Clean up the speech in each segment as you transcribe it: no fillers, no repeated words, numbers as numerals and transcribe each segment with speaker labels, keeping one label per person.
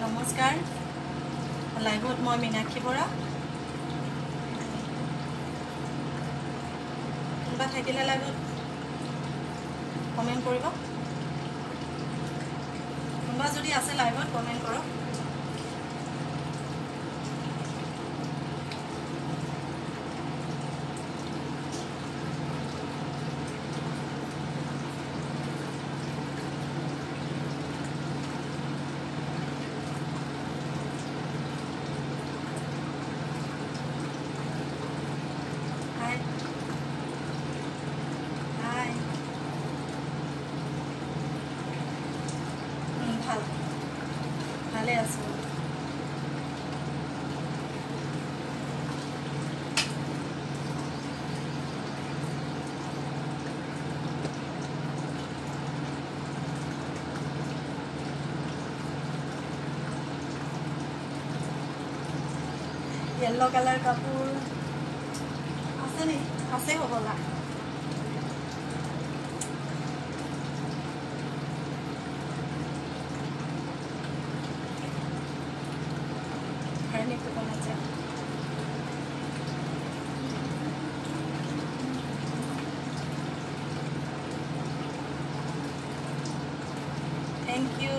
Speaker 1: নমস্কাৰ লাইভত মই মীনাক্ষী বৰা কোনবা থাকিলে লাইভত কমেন্ট কৰিব কোনবা যদি আছে লাইভত কমেন্ট কৰক ভালে আছো येलो कलर কাপোৰ আছে নি আছে হ'বলা हरने को बोला जाए थैंक यू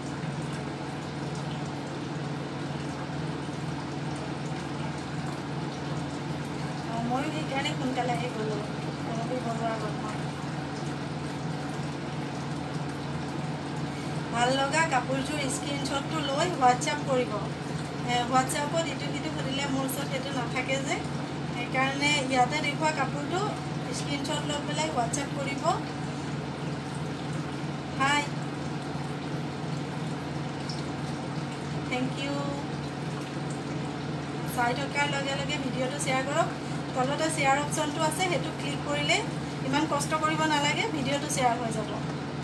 Speaker 1: मैं সেইকাৰণে সোনকালে আহি গ'লো অনুভৱ বনোৱাৰ আগত মই ভাল লগা কাপোৰযোৰ স্ক্ৰীনশ্বটটো লৈ হোৱাটছআপ কৰিব হোৱাটছআপত ইটো সিটো সুধিলে মোৰ ওচৰত সেইটো নাথাকে যে সেইকাৰণে ইয়াতে দেখুৱা কাপোৰটো স্ক্ৰীনশ্বট লৈ পেলাই হোৱাটছআপ কৰিব হাই থেংক ইউ চাই থকাৰ লগে লগে ভিডিঅ'টো শ্বেয়াৰ কৰক তলতে শ্বেয়াৰ অপশ্যনটো আছে সেইটো ক্লিক কৰিলে ইমান কষ্ট কৰিব নালাগে ভিডিঅ'টো শ্বেয়াৰ হৈ যাব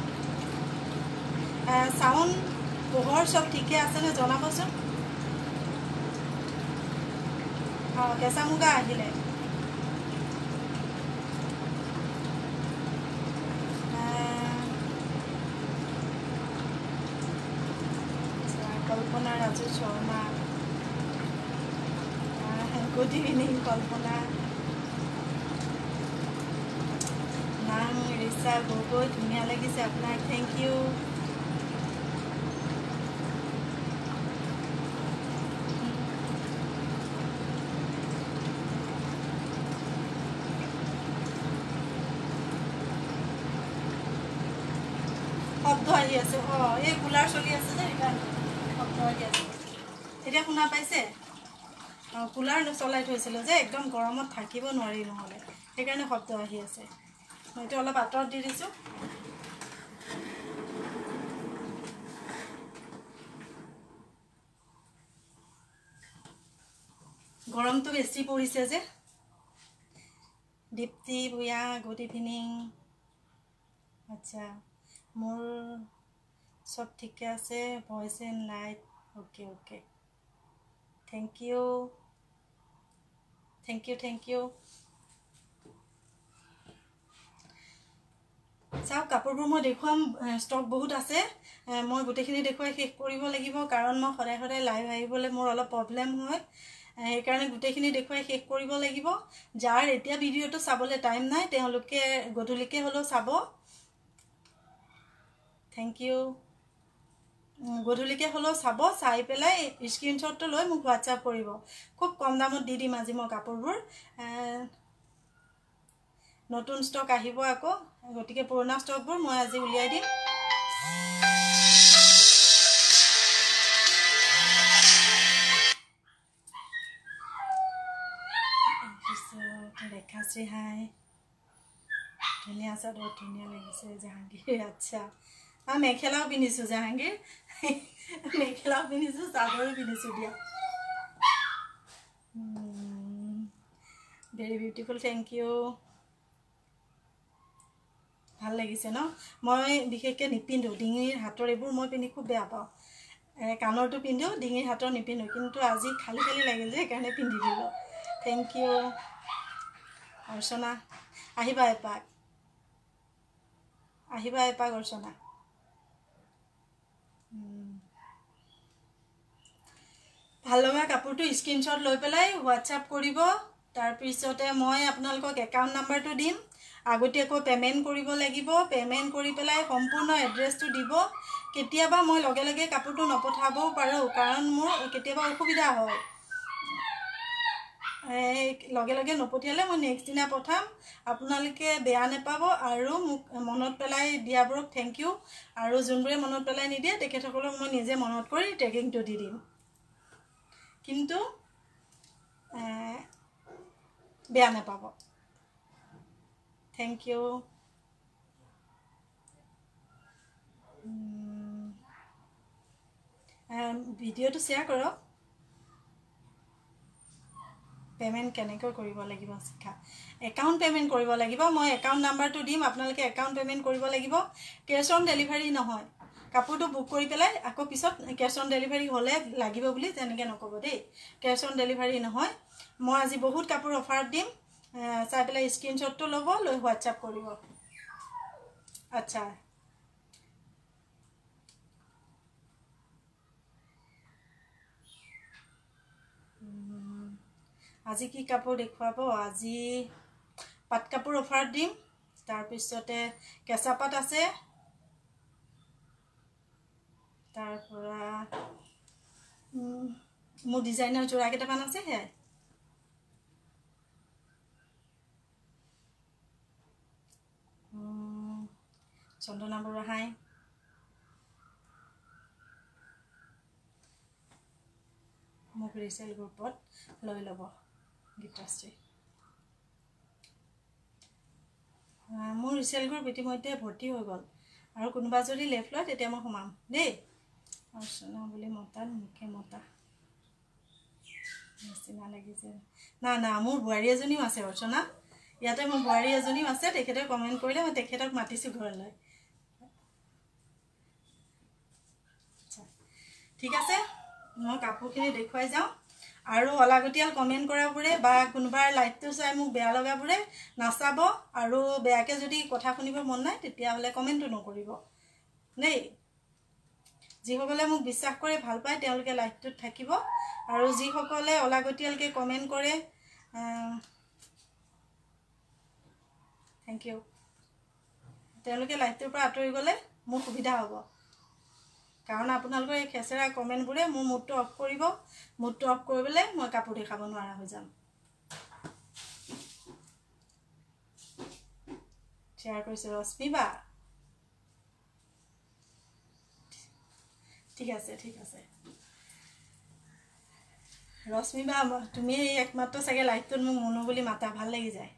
Speaker 1: সাউন্ড পোহৰ সব ঠিকে আছে নে জনাবচোন কেঁচা মুগা আহিলে কল্পনা ৰাজু শৰ্মা গুড ইভিনিং কল্পনা নাম ৰিচা গগৈ ধুনীয়া লাগিছে আপোনাৰ থেংক ইউ শব্দ আহি আছে এই কুলাৰ চলি আছে যে সেইকাৰণে শব্দ আহি আছে এতিয়া শুনা পাইছে কুলাৰ চলাই থৈছিলোঁ যে একদম গৰমত থাকিব নোৱাৰি নহ'লে সেইকাৰণে শব্দ আহি আছে মই এইটো অলপ আঁতৰত দি দিছোঁ গৰমটো বেছি পৰিছে যে দীপ্তি ভূঞা গুড ইভিনিং আচ্ছা মোৰ সব ঠিকে আছে voice and light okay okay thank you thank you thank you চাওক কাপোৰবোৰ মই দেখুৱাম ষ্টক বহুত আছে মই গোটেইখিনি দেখুৱাই শেষ কৰিব লাগিব কাৰণ মই সদায় সদায় লাইভ আহিবলৈ মোৰ অলপ প্ৰব্লেম হয় সেইকাৰণে গোটেইখিনি দেখুৱাই শেষ কৰিব লাগিব যাৰ এতিয়া ভিডিঅ'টো চাবলৈ টাইম নাই তেওঁলোকে গধূলিকে হ'লেও চাব থেংক ইউ গধূলিকে হ'লেও চাব চাই পেলাই স্ক্ৰীনশ্বটটো লৈ মোক হোৱাটছআপ কৰিব খুব কম দামত দি দিম আজি মই কাপোৰবোৰ নতুন ষ্টক আহিব আকৌ গতিকে পুৰণা ষ্টকবোৰ মই আজি উলিয়াই দিম ৰেখাশ্ৰী হাই ধুনীয়া চাদৰ ধুনীয়া লাগিছে জাহাংগীৰ আচ্ছা মেখেলাও পিন্ধিছোঁ জাহাংগীৰ মেখেলাও পিন্ধিছোঁ চাদৰো পিন্ধিছোঁ দিয়া ভেৰি বিউটিফুল থেংক ইউ ভাল লাগিছে ন মই বিশেষকৈ নিপিন্ধো ডিঙিৰ হাতৰ এইবোৰ মই পিন্ধি খুব বেয়া পাওঁ কাণৰটো পিন্ধো ডিঙিৰ হাতৰ নিপিন্ধো কিন্তু আজি খালি খালি লাগিল যে সেইকাৰণে পিন্ধি দিলোঁ থেংক ইউ অৰ্চনা আহিবা এপাক অৰ্চনা ভাল লগা কাপোৰটো স্ক্ৰীনশ্বট লৈ পেলাই হোৱাটছআপ কৰিব তাৰপিছতে মই আপোনালোকক একাউণ্ট নাম্বাৰটো দিম আগতীয়াকৈ পে'মেণ্ট কৰিব লাগিব পে'মেণ্ট কৰি পেলাই সম্পূৰ্ণ এড্ৰেছটো দিব কেতিয়াবা মই লগে লগে কাপোৰটো নপঠাবও পাৰোঁ কাৰণ মোৰ কেতিয়াবা অসুবিধা হয় লগে লগে নপঠিয়ালে মই নেক্সট দিনা পঠাম আপোনালোকে বেয়া নাপাব আৰু মোক মনত পেলাই দিয়াবোৰক থেংক ইউ আৰু যোনবোৰে মনত পেলাই নিদিয়ে তেখেতসকলক মই নিজে মনত কৰি ট্ৰেকিংটো দি দিম কিন্তু বেয়া নাপাব থেংক ইউ ভিডিঅ'টো শ্বেয়াৰ কৰক পে'মেণ্ট কেনেকৈ কৰিব লাগিব শিক্ষা একাউণ্ট পে'মেণ্ট কৰিব লাগিব মই একাউণ্ট নাম্বাৰটো দিম আপোনালোকে একাউণ্ট পে'মেণ্ট কৰিব লাগিব কেছ অন ডেলিভাৰী নহয় কাপোৰটো বুক কৰি পেলাই আকৌ পিছত কেছ অন ডেলিভাৰী হ'লে লাগিব বুলি তেনেকৈ নক'ব দেই কেছ অন ডেলিভাৰী নহয় মই আজি বহুত কাপোৰ অফাৰত দিম চাই পেলাই স্ক্ৰীনশ্বটটো ল'ব লৈ হোৱাটছআপ কৰিব আচ্ছা আজি কি কাপোৰ দেখুৱাব আজি পাট কাপোৰ অফাৰত দিম তাৰপিছতে কেঁচা পাট আছে তাৰপৰা মোৰ ডিজাইনৰ যোৰা কেইটামান আছে সেয়াই চন্দনা বুঢ়াহাই মোক ৰিচেল গ্ৰুপত লৈ ল'ব গীতাশ্ৰী মোৰ ৰিচেল গ্ৰুপ ইতিমধ্যে ভৰ্তি হৈ গ'ল আৰু কোনোবা যদি লেফ্ট লয় তেতিয়া মই সোমাম দেই অৰ্চনা বুলি মতা মোকে মতা নিচিনা লাগিছে না না মোৰ বোৱাৰী এজনীও আছে অৰ্চনা ইয়াতে মোৰ বোৱাৰী এজনীও আছে তেখেতে কমেণ্ট কৰিলে মই তেখেতক মাতিছোঁ ঘৰলৈ ঠিক আছে মই কাপোৰখিনি দেখুৱাই যাওঁ আৰু অলাগতিয়াল কমেণ্ট কৰাবোৰে বা কোনোবাৰ লাইভটো চাই মোক বেয়া লগাবোৰে নাচাব আৰু বেয়াকৈ যদি কথা শুনিব মন নাই তেতিয়াহ'লে কমেণ্টটো নকৰিব দেই যিসকলে মোক বিশ্বাস কৰি ভাল পায় তেওঁলোকে লাইভটোত থাকিব আৰু যিসকলে অলাগতিয়ালকৈ কমেণ্ট কৰে থেংক ইউ তেওঁলোকে লাইভটোৰ পৰা আঁতৰি গ'লে মোৰ সুবিধা হ'ব কাৰণ আপোনালোকৰ এই খেচেৰা কমেণ্টবোৰে মোৰ মুডটো অফ কৰিব মুডটো অফ কৰিবলৈ মই কাপোৰ দেখাব নোৱাৰা হৈ যাম শ্বেয়াৰ কৰিছোঁ ৰশ্মি বা ঠিক আছে ৰশ্মি বা তুমি একমাত্ৰ চাগে লাইভটোত মোক মনো বুলি মাতা ভাল লাগি যায়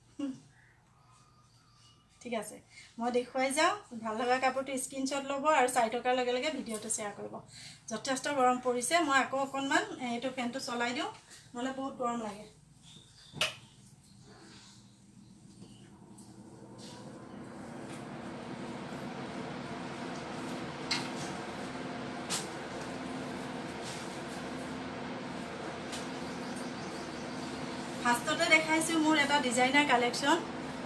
Speaker 1: ঠিক আছে মই দেখুৱাই যাওঁ ভাল লগা কাপোৰটো স্ক্ৰীনশ্বট ল'ব আৰু চাই থকাৰ লগে লগে ভিডিঅ'টো শ্বেয়াৰ কৰিব যথেষ্ট গৰম পৰিছে মই আকৌ অকণমান এইটো ফেনটো চলাই দিওঁ নহ'লে বহুত গৰম লাগে ফাৰ্ষ্টতে দেখাইছোঁ মোৰ এটা ডিজাইনাৰ কালেকশ্যন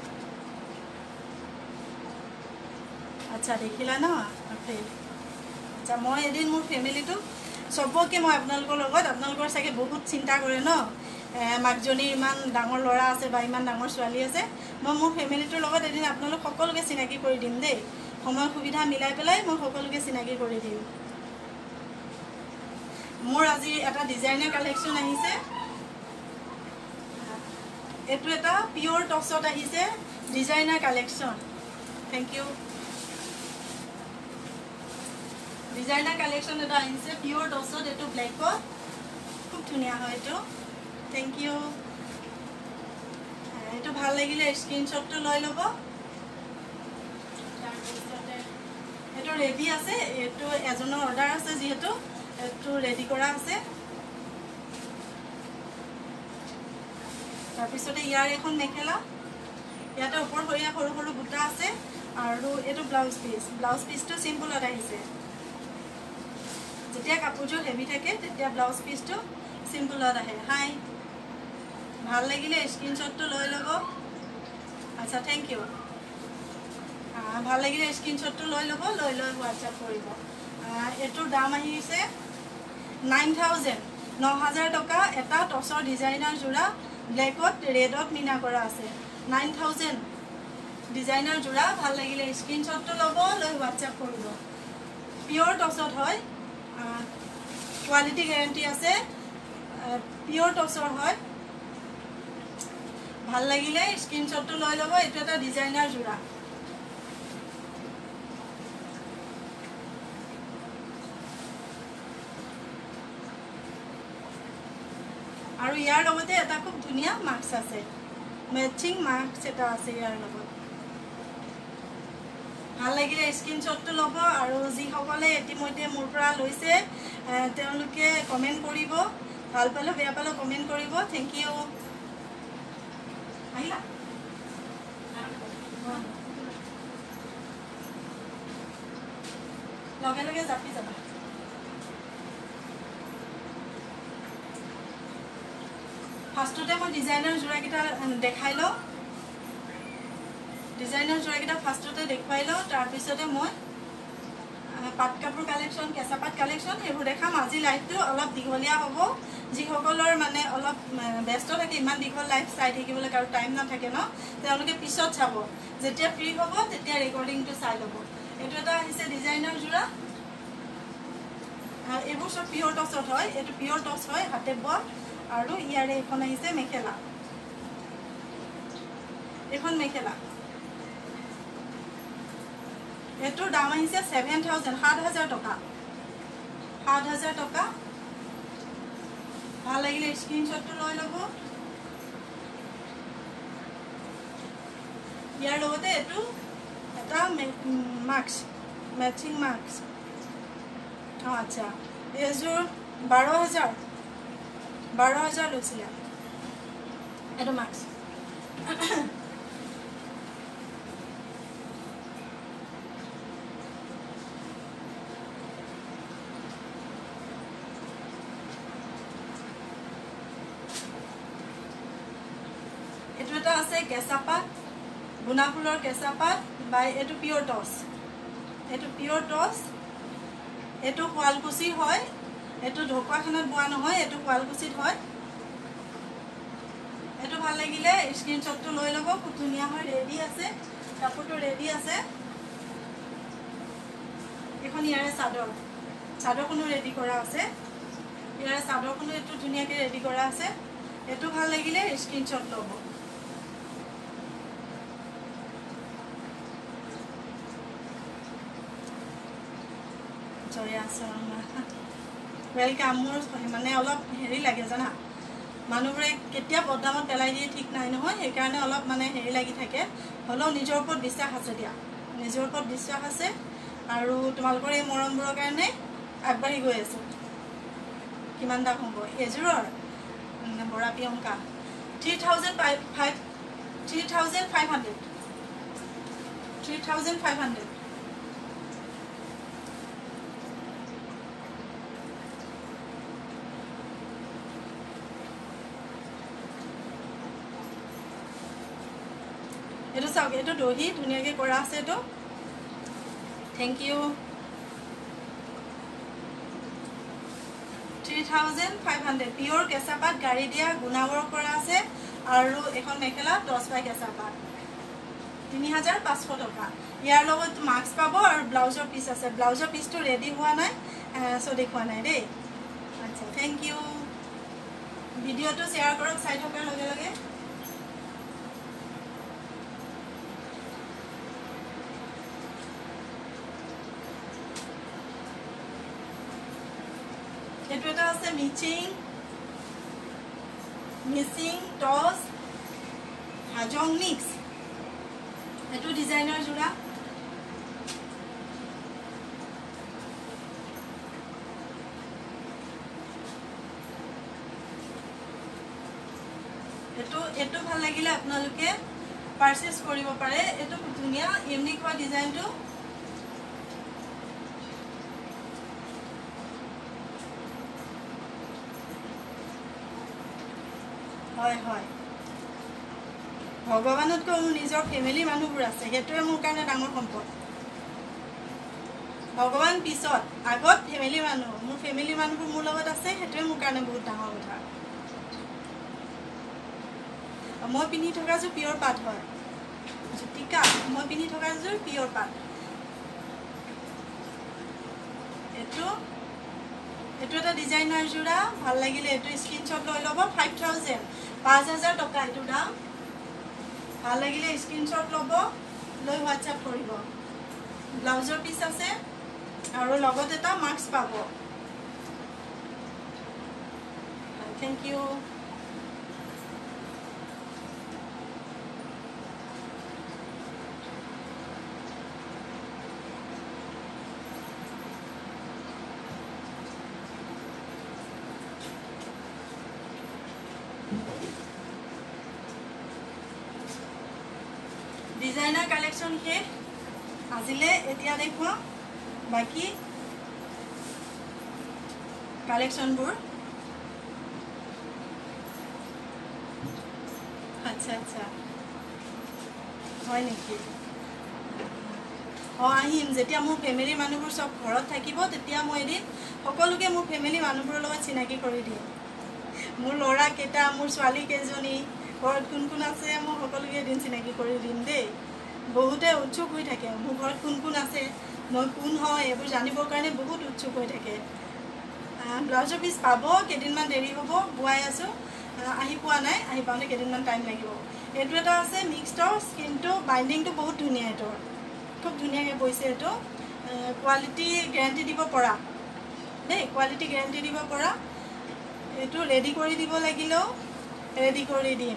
Speaker 1: আচ্ছা দেখিলা ন আচ্ছা মই এদিন মোৰ ফেমিলিটো চবকে মই আপোনালোকৰ লগত আপোনালোকৰ চাগে বহুত চিন্তা কৰে ন মাকজনীৰ ইমান ডাঙৰ ল'ৰা আছে বা ইমান ডাঙৰ ছোৱালী আছে মই মোৰ ফেমিলিটোৰ লগত এদিন আপোনালোক সকলোকে চিনাকি কৰি দিম দেই সময় সুবিধা মিলাই পেলাই মই সকলোকে চিনাকি কৰি দিম মোৰ আজি এটা ডিজাইনাৰ কালেকশ্যন আহিছে এইটো এটা পিয়ৰ টচত আহিছে designer collection thank you designer collection এটা আহিছে পিয়ৰ টচত এইটো ব্লেকত খুব ধুনীয়া হয় এইটো থেংক ইউ এইটো ভাল লাগিলে স্ক্ৰীনশ্বটটো লৈ ল'ব তাৰপিছতে এইটো ৰেডি আছে এইটো এজনৰ অৰ্ডাৰ আছে যিহেতু এইটো ৰেডি কৰা আছে তাৰপিছতে ইয়াৰ এখন মেখেলা ইয়াতে ওপৰ ভৰিয়া সৰু সৰু বুটা আছে আৰু এইটো ব্লাউজ পিচটো চিম্পলত আহিছে যেতিয়া কাপোৰযোৰ হেভি থাকে তেতিয়া ব্লাউজ পিচটো চিম্পলত আহে হাই ভাল লাগিলে স্ক্ৰীনশ্বটটো লৈ ল'ব আচ্ছা থেংক ইউ ভাল লাগিলে স্ক্ৰীনশ্বটটো লৈ ল'ব লৈ হোৱাটছআপ কৰিব এইটোৰ দাম আহিছে 9,000 9000 টকা এটা টছৰ ডিজাইনাৰ জোৰা ব্লেকত ৰেডত মিনা কৰা আছে 9000 ডিজাইনাৰ জোৰা ভাল লাগিলে স্ক্ৰিনশ্বটটো ল'ব লৈ হোৱাটছআপ কৰিব পিওৰ টছত হয় কোৱালিটি গ্যাৰান্টি আছে পিওর টসর হয় ভাল লাগিলে স্ক্রিনশটটো লৈ লব এটো এটা ডিজাইনার জোড়া আৰু ইয়াৰ লগতে এটা খুব ধুনিয়া মাস্ক আছে ম্যাচিং মাস্ক এটা আছে ইয়াৰ লগত ভাল লাগিলে স্ক্রিনশটটো লব আৰু যি সকলে ইতিমধ্যে মোৰ পৰা লৈছে তেওঁলোকে কমেন্ট কৰিব ভাল পালো বেয়া পালো কমেন্ট কৰিব থ্যাংক ইউ আহিলা লগে লগে জাপি যাবা ফাৰ্ষ্টতে মই ডিজাইনাৰ জোড়াকেইটা দেখাই লওঁ ডিজাইনাৰ জোড়াকেইটা ফাৰ্ষ্টতে দেখুৱাই লওঁ তাৰপিছতে মই পাট কাপোৰ কালেকশ্যন কেঁচা পাট কালেকশ্যন সেইবোৰ দেখাম আজি লাইভটো অলপ দীঘলীয়া হ'ব যিসকলৰ মানে অলপ ব্যস্ত থাকে ইমান দীঘল লাইভ চাই থাকিবলৈ কাৰো টাইম নাথাকে ন তেওঁলোকে পিছত চাব যেতিয়া ফ্ৰী হ'ব তেতিয়া ৰেকৰ্ডিংটো চাই ল'ব এইটো এটা আহিছে ডিজাইনাৰ জোড়া এইবোৰ সব পিওৰ টছত হয় এইটো পিওৰ টছ হয় হাতে বোৱা আৰু ইয়াৰে এখন আহিছে মেখেলা এখন মেখেলা এটোৰ দাম আহিছে 7000 টকা 7000 টকা ভাল লাগিলে স্ক্রিনশটটো লৈ লব ইয়াৰ লগতে এটো এটা মাস্ক ম্যাচিং মাস্ক আচ্ছা এজোৰ 12000 লৈছিলে এটো মাস্ক এটো এটা আছে কেঁচা পাট গুনা ফুলৰ কেঁচা পাট বাই এটো পিওর টস এটো পিওর টস এটো শুৱালকুছি হয় এটো ঢকুৱাখানাত বোৱা নহয় এটো শুৱালকুছিত হয় এটো ভাল লাগিলে স্ক্রিনশটটো লৈ লব খুব ধুনিয়া হয় ৰেডি আছে কাপোৰটো ৰেডি আছে এখন ইয়াৰে চাদৰখনো ৰেডি কৰা আছে ইয়াৰে চাদৰখনো এটো ধুনিয়াকে ৰেডি কৰা আছে এটো ভাল লাগিলে স্ক্রিনশট লব वेलकाम मोर माने अलप हेरी लागे जाना मानुबरे केতিয়া बदनामत पेলাই দিয়ে ঠিক নাই নহয় এই কাৰণে অলপ মানে হেৰি লাগি থাকে হলো নিজৰ ওপৰত বিশ্বাস আছে দিয়া নিজৰ ওপৰত বিশ্বাস আছে আৰু তোমালোকৰ এই মৰমবোৰৰ কাৰণে আগবাঢ়ি গৈ আছে কিমান দাম হ'ব এজোৰৰ বৰা পিয়ংকা 3500 এটো চাওক এটো দহি ধুনিয়াকে কৰা আছে এটো থ্যাংক ইউ 3500 পিওর কেঁচা পাট গাড়ি দিয়া গুণাৱৰ কৰা আছে আৰু এখন মেখেলা 10 বাই কেঁচা পাট 3500 টকা ইয়াৰ লগত মাস্ক পাব আৰু ব্লাউজৰ পিস আছে ব্লাউজৰ পিসটো ৰেডি হোৱা নাই সো দেখুৱা নাই দেই আচ্ছা থ্যাংক ইউ ভিডিওটো শেয়াৰ কৰক চাই থকাৰ লগে লগে এটো এটা আছে মিচিং টস হাজং মিক্স এটো ডিজাইনার জোড়া এটো ভাল লাগিলে আপোনালোকে পারচেজ কৰিব পাৰে এটো ধুনিয়া ইউনিক হয় ডিজাইনটো হয় হয় ভগৱানতকৈ মোৰ নিজৰ ফ্যামিলি মানুহবোৰ আছে হেতুৱে মোৰ কাৰণে ডাঙৰ সম্পদ ভগৱান পিছত আগত ফেমিলি মানুহ মোৰ ফেমিলি মানুহবোৰ মোৰ লগত আছে সেইটোৱে মোৰ কাৰণে বহুত ডাঙৰ কথা মই পিন্ধি থকা যোৰ পিয়ৰ পাট হয় জ্যোতিকা মই পিন্ধি থকা যোৰ পিয়ৰ পাট এইটো এটা ডিজাইনাৰ যোৰা ভাল লাগিলে এইটো স্ক্ৰীনশ্বট লৈ ল'ব 5000 5000 টকা এইটো দাম ভাল লাগিলে স্ক্ৰীনশ্বট ল'ব লৈ হোৱাটছআপ কৰিব ব্লাউজৰ পিচ আছে আৰু লগত এটা মাস্ক পাব থ্যাংক ইউ ডিজাইনাৰ কালেকশ্যন শেষ আজিলে এতিয়া দেখুৱা বাকি কালেকশ্যনবোৰ আচ্ছা আচ্ছা হয় নেকি আহিম যেতিয়া মোৰ ফেমিলি মানুহবোৰ সব ঘৰত থাকিব তেতিয়া মই এদিন সকলোকে মোৰ ফেমিলি মানুহবোৰৰ লগত চিনাকি কৰি দিম মোৰ ল'ৰা কেইটা মোৰ ছোৱালী কেইজনী ঘৰত কোন কোন আছে মই সকলোকে এদিন চিনাকি কৰি দিম দেই বহুতে উৎসুক হৈ থাকে মোৰ ঘৰত কোন কোন আছে মই কোন হয় এইবোৰ জানিবৰ কাৰণে বহুত উৎসুক হৈ থাকে ব্লাউজৰ পিচ পাব কেইদিনমান দেৰি হ'ব বুৱাই আছো আহি পোৱা নাই আহি পাওঁতে কেইদিনমান টাইম লাগিব এইটো এটা আছে মিক্সডৰ স্কিনটো বাইণ্ডিংটো বহুত ধুনীয়া এইটোৰ খুব ধুনীয়াকৈ বৈছে এইটো কোৱালিটি গেৰাণ্টি দিব পৰা দেই কোৱালিটি গেৰাণ্টি দিব পৰা এইটো ৰেডি কৰি দিব লাগিলেও ৰেডি কৰি দিম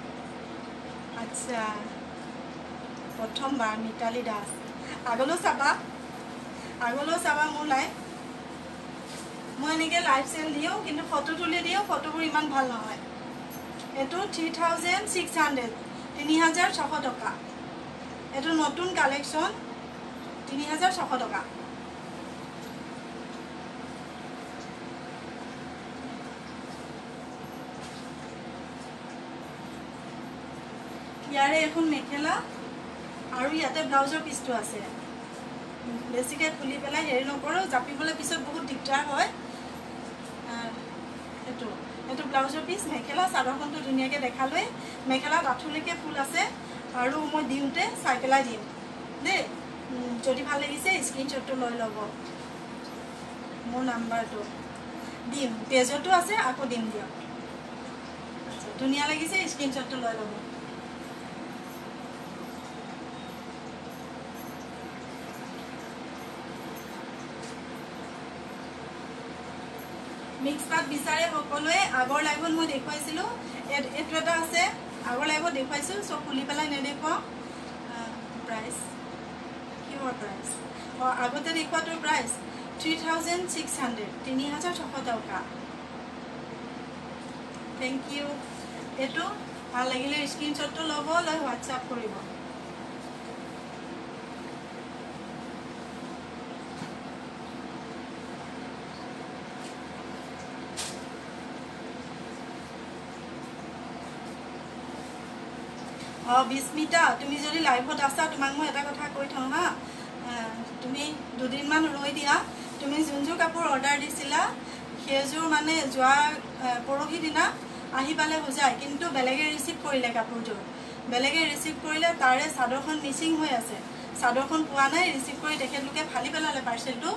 Speaker 1: আচ্ছা প্ৰথমবাৰ মিতালী দাস আগলৈও চাবা মোৰ লাইভ মই এনেকৈ লাইভ চেল দিওঁ কিন্তু ফটো তুলি দিওঁ ফটোবোৰ ইমান ভাল নহয় এইটো 3600 3600 টকা এইটো নতুন কালেকশ্যন 3600 টকা ইয়াৰে এখন মেখেলা আৰু ইয়াতে ব্লাউজৰ পিচটো আছে বেছিকৈ খুলি পেলাই হেৰি নকৰোঁ জাপিবলৈ পিছত বহুত দিগদাৰ হয় এইটো ব্লাউজৰ পিচ মেখেলা চাদৰখনটো ধুনীয়াকৈ দেখালৈ মেখেলাত আঁঠুলৈকে ফুল আছে আৰু মই দিওঁতে চাই পেলাই দিম দেই যদি ভাল লাগিছে স্ক্ৰীনশ্বটটো লৈ ল'ব মোৰ নাম্বাৰটো দিম পেজতো আছে আকৌ দিম দিয়ক আচ্ছা ধুনীয়া লাগিছে স্ক্ৰীনশ্বটটো লৈ ল'ব মিক্স পাট বিচাৰে সকলোৱে আগৰ লাইভত মই দেখুৱাইছিলোঁ এইটো এটা আছে আগৰ লাইভত দেখুৱাইছোঁ চব খুলি পেলাই নেদেখুৱাওঁ প্ৰাইচ কিহৰ প্ৰাইচ আগতে দেখুৱাটোৰ প্ৰাইচ 3600 3600 টকা থেংক ইউ এইটো ভাল লাগিলে স্ক্ৰীনশ্বটটো ল'ব লৈ হোৱাটছআপ কৰিব বিস্মিতা তুমি যদি লাইভত আছা তোমাক মই এটা কথা কৈ থওঁ হা তুমি দুদিনমান ৰৈ দিয়া তুমি যোনযোৰ কাপোৰ অৰ্ডাৰ দিছিলা সেইযোৰ মানে যোৱা পৰহি দিনা আহি পালে বুজায় কিন্তু বেলেগে ৰিচিভ কৰিলে কাপোৰযোৰ বেলেগে ৰিচিভ কৰিলে তাৰে চাদৰখন মিচিং হৈ আছে চাদৰখন পোৱা নাই ৰিচিভ কৰি তেখেতলোকে ফালি পেলালে পাৰ্চেলটো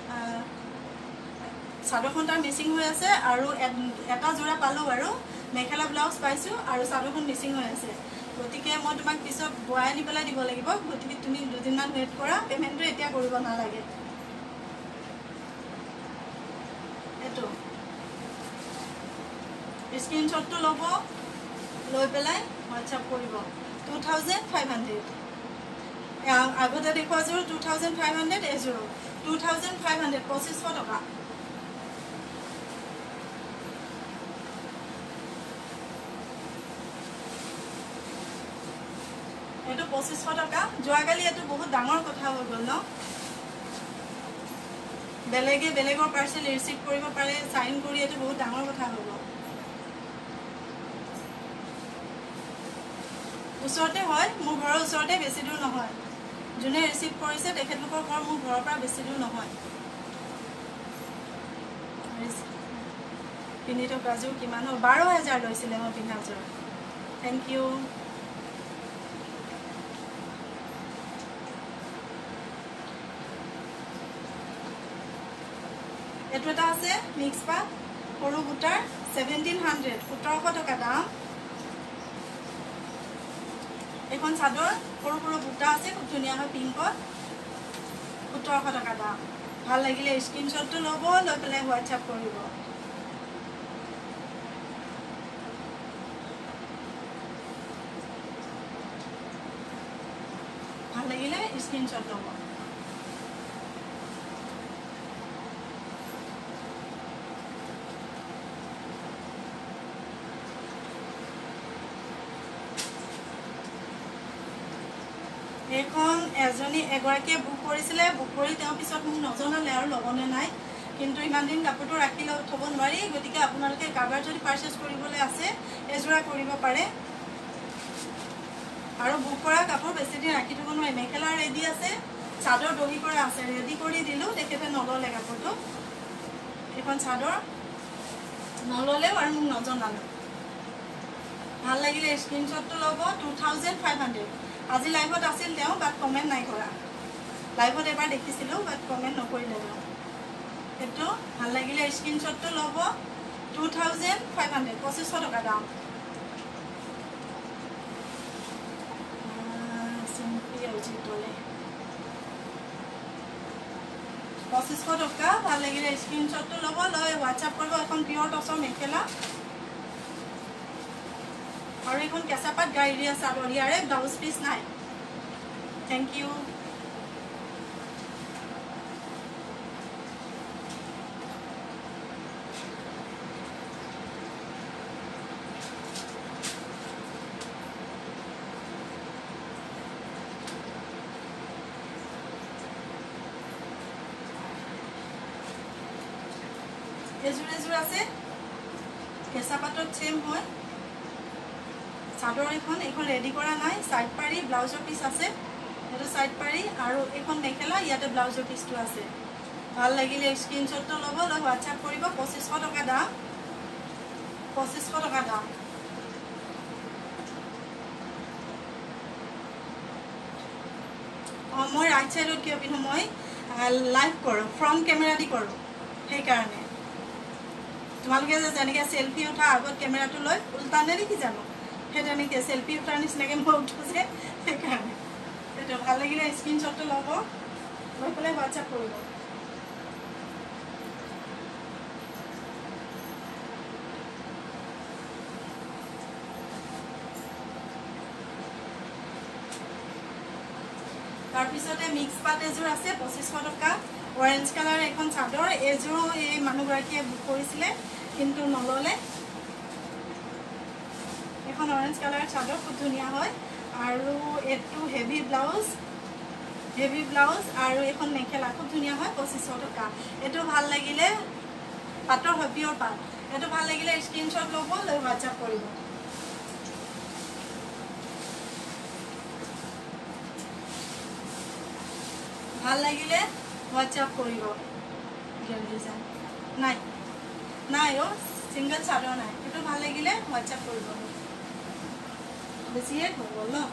Speaker 1: চাদৰখন তাৰ মিচিং হৈ আছে আৰু এটা যোৰা পালোঁ আৰু মেখেলা ব্লাউজ পাইছোঁ আৰু চাদৰখন মিচিং হৈ আছে গতিকে মই তোমাক পিছত বোৱাই আনি পেলাই দিব লাগিব গতিকে তুমি দুদিনমান ৱেইট কৰা পে'মেণ্টটো এতিয়া কৰিব নালাগে এইটো স্ক্ৰীনশ্বটটো ল'ব লৈ পেলাই হোৱাটছআপ কৰিব 2500 আগতে দেখুৱাযোৰ 2500 এযোৰ 2500 2500 টকা এইটো 2500 টকা যোৱাকালি এইটো বহুত ডাঙৰ কথা হৈ গ'ল ন বেলেগে বেলেগৰ পাৰ্চেল ৰিচিভ কৰিব পাৰে সাইন কৰি এইটো বহুত ডাঙৰ কথা হৈ গ'ল ওচৰতে হয় মোৰ ঘৰৰ ওচৰতে বেছি দূৰ নহয় যোনে ৰিচিভ কৰিছে তেখেতলোকৰ ঘৰ মোৰ ঘৰৰ পৰা বেছি দূৰ নহয়। পিন্ধি থকাযোৰ কিমান হ'ল? 12,000 লৈছিলে মই পিন্ধাযোৰ। Thank you. এইটো এটা আছে মিক্স পাট সৰু বুটাৰ 1700 1700 টকা দাম। এখন চাদৰ সৰু সৰু বুটা আছে খুব ধুনীয়া হয় পিংকত 1700 টকা দাম। ভাল লাগিলে স্ক্ৰীনশ্বটটো ল'ব, লৈ পেলাই হোৱাটছআপ কৰিব। ভাল লাগিলে স্ক্ৰীনশ্বট ল'ব। এইখন এগৰাকীয়ে বুক কৰিছিলে, বুক কৰি তেওঁ পিছত মোক নজনালে আৰু ল'বনে নাই, কিন্তু ইমান দিন কাপোৰটো ৰাখি থ'ব নোৱাৰি। গতিকে আপোনালোকে কাৰোবাৰ যদি পাৰ্চেছ কৰিবলৈ আছে এযোৰা কৰিব পাৰে। আৰু বুক কৰা কাপোৰ বেছি দিন ৰাখি থ'ব নোৱাৰি। মেখেলা ৰেডি আছে, চাদৰ দহি কৰা আছে, ৰেডি কৰি দিলোঁ, তেখেতে নল'লে কাপোৰটো। এইখন চাদৰ নল'লেও আৰু মোক নজনালে। ভাল লাগিলে স্ক্ৰীনশ্বটটো ল'ব। 2500। আজি লাইভত আছিল তেওঁ, বাট কমেণ্ট নাই কৰা। লাইভত এবাৰ দেখিছিলোঁ, বাট কমেণ্ট নকৰিলে তেওঁ। সেইটো ভাল লাগিলে স্ক্ৰীনশ্বটটো ল'ব। 2500 2500 টকা দাম। চিম্পলি অজিত দলে 2500 টকা। ভাল লাগিলে স্ক্ৰীনশ্বটটো ল'ব, লৈ হোৱাটছআপ কৰিব। এখন পিয়ৰ টচৰ মেখেলা আৰু এখন কেঁচা পাত গাড়ীয়া চাদৰ, ইয়াৰে ব্লাউজ পিচ নাই। Thank you. এযোৰ আছে কেঁচা পাতত চেম হয়। চাদৰ এইখন ৰেডি কৰা নাই, চাইড পাৰি ব্লাউজৰ পিচ আছে, সেইটো চাইড পাৰি। আৰু এইখন মেখেলা, ইয়াতে ব্লাউজৰ পিচটো আছে। ভাল লাগিলে স্ক্ৰীনশ্বটটো ল'ব, লৈ হোৱাটছআপ কৰিব। 2500 টকা দাম। 2500 টকা দাম। মই ৰাইট চাইডত কিয় পিন্ধো? মই লাইভ কৰোঁ, ফ্ৰণ্ট কেমেৰা দি কৰোঁ, সেইকাৰণে। তোমালোকে যে যেনেকৈ চেল্ফি উঠা আগত কেমেৰাটো লৈ উল্টা নেদেখি জানো, সেই তেনেকৈ চেল্ফি উঠাৰ নিচিনাকৈ মই উঠোঁ যে, সেইকাৰণে। সেইটো ভাল লাগিলে স্ক্ৰীনশ্বটটো ল'ব, লৈ পেলাই হোৱাটছআপ কৰিব। তাৰপিছতে মিক্স পাট এযোৰ আছে 2500 টকা। অৰেঞ্জ কালাৰ এখন চাদৰ, এযোৰো এই মানুহগৰাকীয়ে বুক কৰিছিলে কিন্তু নল'লে। এখন অৰেঞ্জ কালাৰ চাদৰ খুব ধুনীয়া হয়। আৰু এইটো হেভি ব্লাউজ আৰু এখন মেখেলা খুব ধুনীয়া হয়। 2500 টকা। এইটো ভাল লাগিলে, পাটৰ হয়, পিয়ৰ পাট। এইটো ভাল লাগিলে স্ক্ৰীনশ্বট ল'ব, লৈ হোৱাটছআপ কৰিব। ভাল লাগিলে হোৱাটছআপ কৰিব। ডিজাইন নাই অ', ছিংগল চাদৰ নাই। এইটো ভাল লাগিলে হোৱাটছআপ কৰিব। বেছিয়ে হৈ গ'ল ন?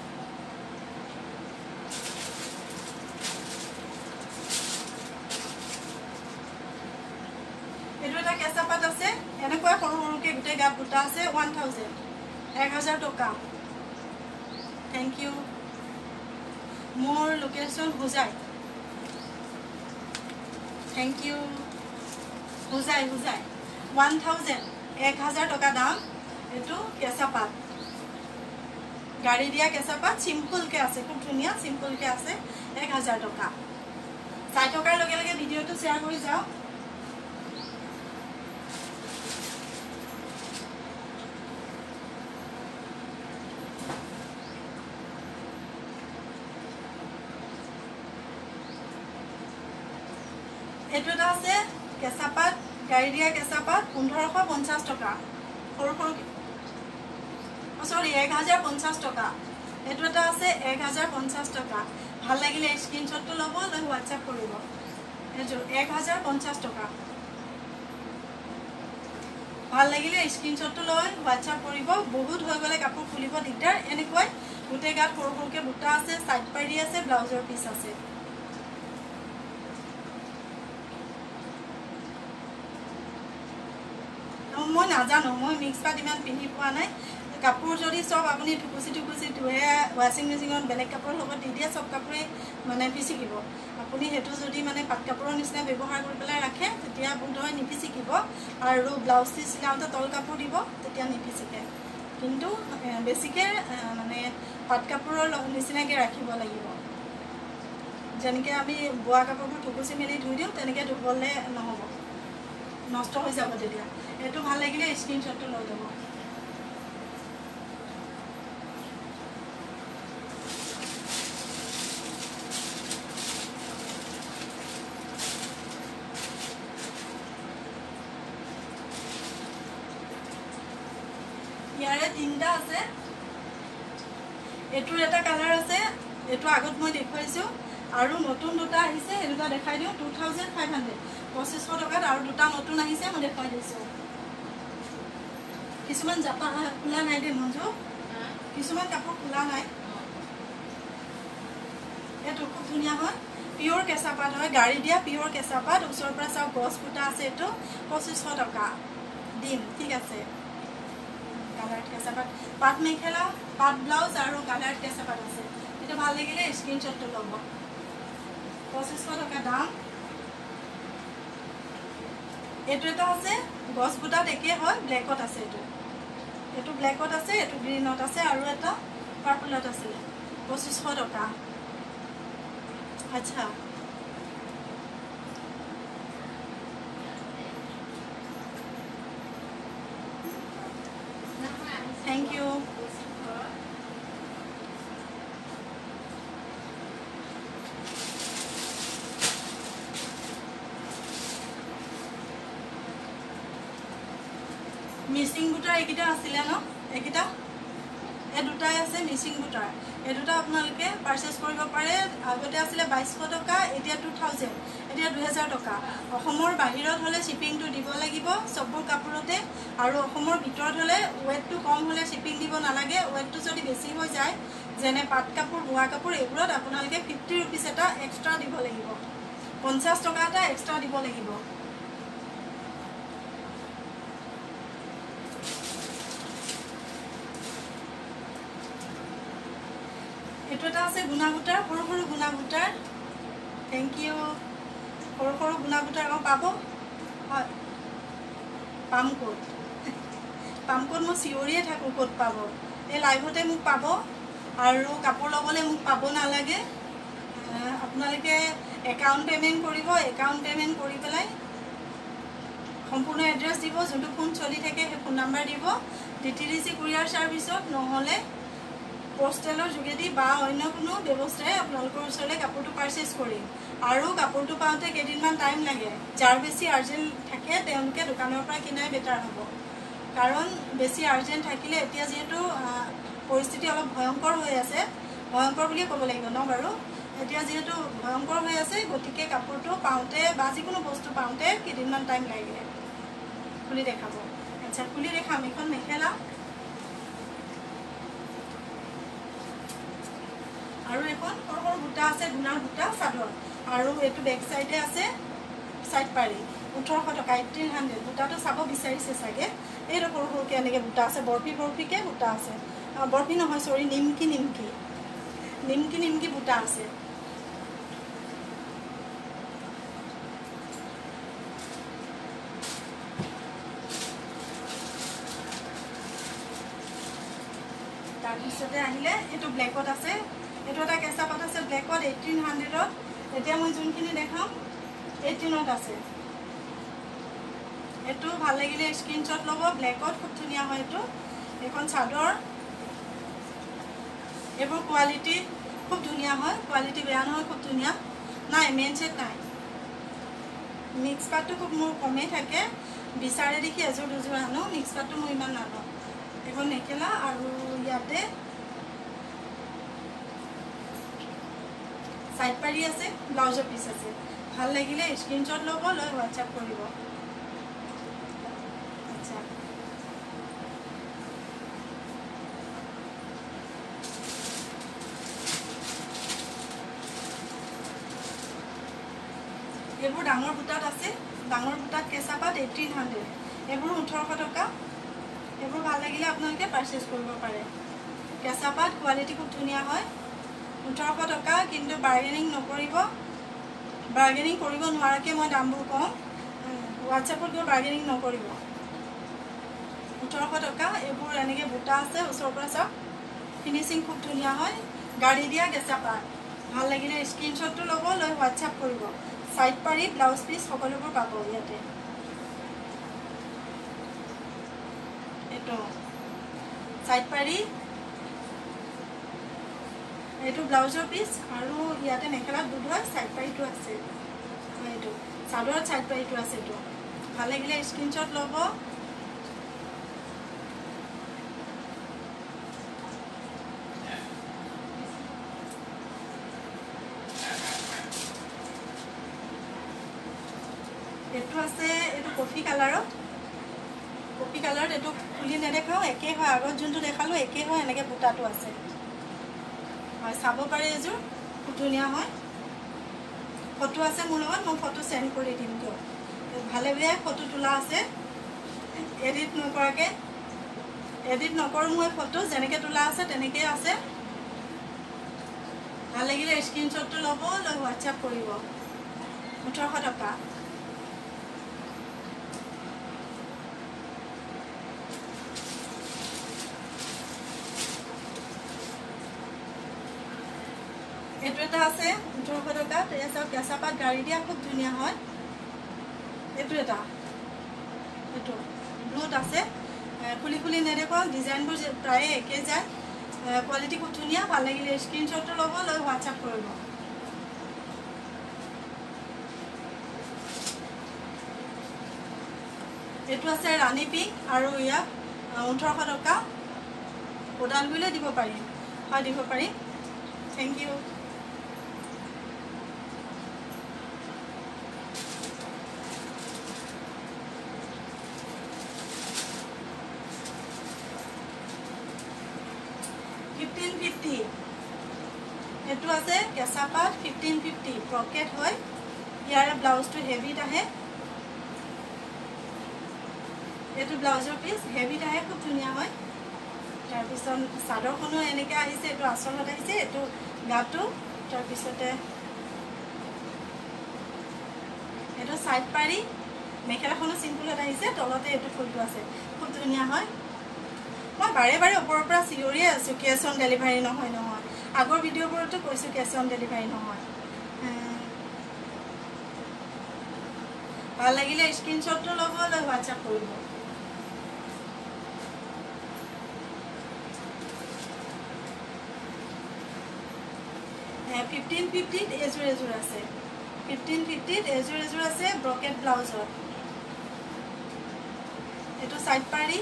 Speaker 1: এইটো এটা কেঁচা পাত আছে, এনেকুৱা সৰু সৰুকৈ গোটেই গাত বুটা আছে। 1000 টকা। Thank you. মোৰ location Hojai. Thank you. Hojai 1000 টকা দাম। এইটো কেঁচা পাত, গাড়ী দিয়া কেঁচা পাত, চিম্পুলকৈ আছে, খুব ধুনীয়া চিম্পুলকৈ আছে। 1000 টকা। চাই থকাৰ লগে লগে ভিডিঅ'টো শ্বেয়াৰ কৰি যাওঁ। এইটো এটা আছে কেঁচা পাত, গাড়ী দিয়া কেঁচা পাত, 1550 টকা। সৰু সৰু, চৰি 1050 টকা। এইটো এটা আছে 1050 টকা। ভাল লাগিলে স্ক্ৰীনশ্বটটো ল'ব, লৈ হোৱাটছআপ কৰিব। এইযোৰ 1050 টকা। ভাল লাগিলে স্ক্ৰীনশ্বটটো লৈ হোৱাটছআপ কৰিব। বহুত হৈ গ'লে কাপোৰ খুলিব দিগদাৰ। এনেকৈ গোটেই গাত সৰু সৰুকৈ বুটা আছে, চাইড পাৰি আছে, ব্লাউজৰ পিচ আছে। মই নাজানো, মই মিক্স পাট ইমান পিন্ধি পোৱা নাই। কাপোৰ যদি চব আপুনি টুকুচি ধুৱে ৱাশ্বিং মেচিনত বেলেগ কাপোৰৰ লগত দি দিয়ে, চব কাপোৰে মানে পিচিকিব। আপুনি সেইটো যদি মানে পাট কাপোৰৰ নিচিনা ব্যৱহাৰ কৰি পেলাই ৰাখে, তেতিয়া বোধ হয় নিপিচিকিব। আৰু ব্লাউজ পিচ চিলাওঁতে তল কাপোৰ দিব, তেতিয়া নিপিচিকে। কিন্তু বেছিকৈ মানে পাট কাপোৰৰ নিচিনাকৈ ৰাখিব লাগিব। যেনেকৈ আমি বোৱা কাপোৰবোৰ টুকুচি মেলি ধুই দিওঁ, তেনেকৈ ধুবলৈ নহ'ব, নষ্ট হৈ যাব তেতিয়া। এইটো ভাল লাগিলে স্ক্ৰীনশ্বটটো লৈ ল'ব। ইয়াৰে 3টা আছে। এইটোৰ এটা কালাৰ আছে, এইটো আগত মই দেখুৱাইছোঁ। আৰু নতুন 2টা আহিছে, সেই 2টা দেখাই দিওঁ। 2500 2500 টকাত আৰু 2টা নতুন আহিছে, মই দেখুৱাই দিছোঁ। কিছুমান জাপা খোলা নাই দেই মঞ্জু, কিছুমান কাপোৰ খোলা নাই। এইটো খুব ধুনীয়া হয়, পিয়'ৰ কেঁচা পাত হয়, গাড়ী দিয়া পিয়'ৰ কেঁচা পাত। ওচৰৰ পৰা চাওক গছ ফুটা আছে। এইটো 2500 টকা দিম, ঠিক আছে। কালাৰ্ড কেঁচা পাত, পাট মেখেলা, পাট ব্লাউজ আৰু কালাৰ্ড কেঁচা পাত আছে। এইটো ভাল লাগিলে স্ক্ৰীনশ্বটটো ল'ব। 2500 টকা দাম। এইটো এটা আছে, গছ বুটাত একেই হয়, ব্লেকত আছে। এইটো ব্লেকত আছে, এইটো গ্ৰীণত আছে, আৰু এটা পাৰ্পলত আছে। 2500 টকা। আচ্ছা, থেংক ইউ। মিচিং বুটাৰ এইকেইটা আছিলে ন, এইকেইটা এই 2টাই আছে মিচিং বুটাৰ। এই 2টা আপোনালোকে পাৰ্চেছ কৰিব পাৰে। আগতে আছিলে 2200 টকা, এতিয়া 2000, এতিয়া 2000 টকা। অসমৰ বাহিৰত হ'লে শ্বিপিংটো দিব লাগিব চববোৰ কাপোৰতে। আৰু অসমৰ ভিতৰত হ'লে ৱেটটো কম হ'লে শ্বিপিং দিব নালাগে। ৱেটটো যদি বেছি হৈ যায়, যেনে পাট কাপোৰ, বোৱা কাপোৰ, এইবোৰত আপোনালোকে 50 ৰুপিজ এটা এক্সট্ৰা দিব লাগিব, 50 টকা এটা এক্সট্ৰা দিব লাগিব। এইটো এটা আছে গুণা বুটাৰ, সৰু সৰু গুণা বুটাৰ। Thank U. সৰু সৰু গুণা বুটাৰ পাব, হয়। পাম ক'ত মই চিঞৰিয়ে থাকোঁ, ক'ত পাব। এই লাইভতে মোক পাব। আৰু কাপোৰ ল'বলৈ মোক পাব নালাগে। আপোনালোকে একাউণ্ট পে'মেণ্ট কৰিব। একাউণ্ট পে'মেণ্ট কৰি পেলাই সম্পূৰ্ণ এড্ৰেছ দিব, যোনটো ফোন চলি থাকে সেই ফোন নাম্বাৰ দিব। DTDC কুৰিয়াৰ ছাৰ্ভিচত, নহ'লে পোষ্টেলৰ যোগেদি বা অন্য কোনো ব্যৱস্থাৰে আপোনালোকৰ ওচৰলৈ কাপোৰটো পাৰ্চেছ কৰিম। আৰু কাপোৰটো পাওঁতে কেইদিনমান টাইম লাগে। যাৰ বেছি আৰ্জেণ্ট থাকে তেওঁলোকে দোকানৰ পৰা কিনাই বেটাৰ হ'ব। কাৰণ বেছি আৰ্জেণ্ট থাকিলে, এতিয়া যিহেতু পৰিস্থিতি অলপ ভয়ংকৰ হৈ আছে, ভয়ংকৰ বুলিয়ে ক'ব লাগিব ন বাৰু। এতিয়া যিহেতু ভয়ংকৰ হৈ আছে, গতিকে কাপোৰটো পাওঁতে বা যিকোনো বস্তু পাওঁতে কেইদিনমান টাইম লাগে। খুলি দেখাব। আচ্ছা, খুলি দেখাম। এইখন মেখেলা আৰু এখন সৰু সৰু বুটা আছে, গুণাৰ বুটা চাদৰ। আৰু এইটো বেক চাইডে আছে, চাইড পাৰি। 1800 টকা, 1800। বুটাটো চাব বিচাৰিছে চাগে। এইটো সৰু সৰুকৈ এনেকৈ বুটা আছে, বৰফিকৈ বুটা আছে। বৰফি নহয়, চৰি, নিমকি বুটা আছে। তাৰপিছতে আহিলে এইটো ব্লেকত আছে। এইটো এটা কেঁচা পাত আছে ব্লেকত, 1800ত। এতিয়া মই যোনখিনি দেখাম 18ত আছে। এইটো ভাল লাগিলে স্ক্ৰীনশ্বট ল'ব। ব্লেকত খুব ধুনীয়া হয় এইটো। এইখন চাদৰ। এইবোৰ কোৱালিটি খুব ধুনীয়া হয়, কোৱালিটি বেয়া নহয়, খুব ধুনীয়া। নাই, মেইন ছেট নাই। মিক্স পাটটো খুব মোৰ কমেই থাকে, বিচাৰে দেখি এযোৰ দুযোৰ আনো। মিক্স পাটটো মই ইমান নানো। এইখন মেখেলা, আৰু ইয়াতে সাইড পাৰি আছে ব্লাউজৰ পিস আছে ভাল লাগিলে স্ক্ৰিনশ্বট ল'ব লৈ হোৱাটছআপ কৰিব আচ্ছা এইবোৰ ডাঙৰ বুটাত আছে ডাঙৰ বুটাত কেঁচা পাত 1800 এইবোৰ 1800 টকা এইবোৰ ভাল লাগিলে আপোনালোকে পাৰচেজ কৰিব পাৰে কেঁচা পাত কোৱালিটি খুব ধুনীয়া হয় 1800 টকা কিন্তু বাৰ্গেনিং নকৰিব বাৰ্গেনিং কৰিব নোৱাৰাকে মই দামবোৰ কম হোৱাটছআপত গৈ বাৰ্গেনিং নকৰিব 1800 টকা এইবোৰ এনেকৈ বুটা আছে ওচৰৰ পৰা চাওক ফিনিচিং খুব ধুনীয়া হয় গাড়ী দিয়া কেঁচা পাত ভাল লাগিলে স্ক্ৰিনশ্বটটো ল'ব লৈ হোৱাটছআপ কৰিব সাইড পাৰি ব্লাউজ পিস সকলোবোৰ পাব ইয়াতে এটো সাইড পাৰি এটো ব্লাউজৰ পিস আৰু ইয়াতে মেখেলাত দুডুৱা সাইড পাৰিটো আছে এটো চাদৰৰ সাইড পাৰিটো আছে এটো ভাল লাগিলে স্ক্ৰিনশ্বট ল'ব এটো আছে এটো কফি কালাৰত এটো খুলি নেদেখাও একে হয় আগত যোনটো দেখালো একে হয় এনেকে বুটাটো আছে হয় চাব পাৰে এযোৰ খুব ধুনীয়া হয় ফটো আছে মোৰ লগত মই ফটো সেন্ড কৰি দিম দিয়ক ভালে বেয়া ফটো তোলা আছে এডিট নকৰো মই ফটো যেনেকে তোলা আছে তেনেকে আছে ভাল লাগিলে স্ক্ৰিনশ্বটটো ল'ব লৈ হোৱাটছআপ কৰিব 1800 টকা এটো এটা আছে 1800 টকা এয়া সব কেঁচা পাত গাড়ী দিয়া খুব ধুনীয়া হয় এটো এটা এটো ব্লুত আছে খুলি নেদেখাও ডিজাইনবোৰ প্ৰায় একে যায় কোৱালিটি খুব ধুনীয়া ভাল লাগিলে স্ক্ৰিনশ্বটটো ল'ব লৈ হোৱাটছআপ কৰিব এটো আছে ৰাণী পিংক আৰু ইয়া 1800 টকা ওদালগুৰিলৈ দিব পাৰিম হয় দিব পাৰিম থ্যাংক ইউ এটো আছে কেঁচা পাত 1550 পকেট হয় ইয়াৰ ব্লাউজটো হেভিত আহে এটো ব্লাউজৰ পিস হেভিত আহে খুব ধুনীয়া হয় তাৰ পিছত চাদৰখনো এনেকৈ আহিছে এটো আচলত আহিছে এটো গাটো তাৰ পিছতে এটো সাইড পাৰি মেখেলাখনো সিম্পলত আহিছে তলতে এটো ফুলটো আছে খুব ধুনীয়া হয় মই বাৰে বাৰে ওপৰৰ পৰা চিঞৰিয়ে আছো কেছ অন ডেলিভাৰী নহয় আগৰ ভিডিঅ'বোৰতো কৈছো কেছ অন ডেলিভাৰী নহয় ভাল লাগিলে স্ক্ৰিনশ্বটটো ল'ব লৈ হোৱাটছআপ কৰিব 1550 এজোৰ আছে 1550 এজোৰ আছে ব্ৰকেট ব্লাউজৰ এটো সাইড পাৰি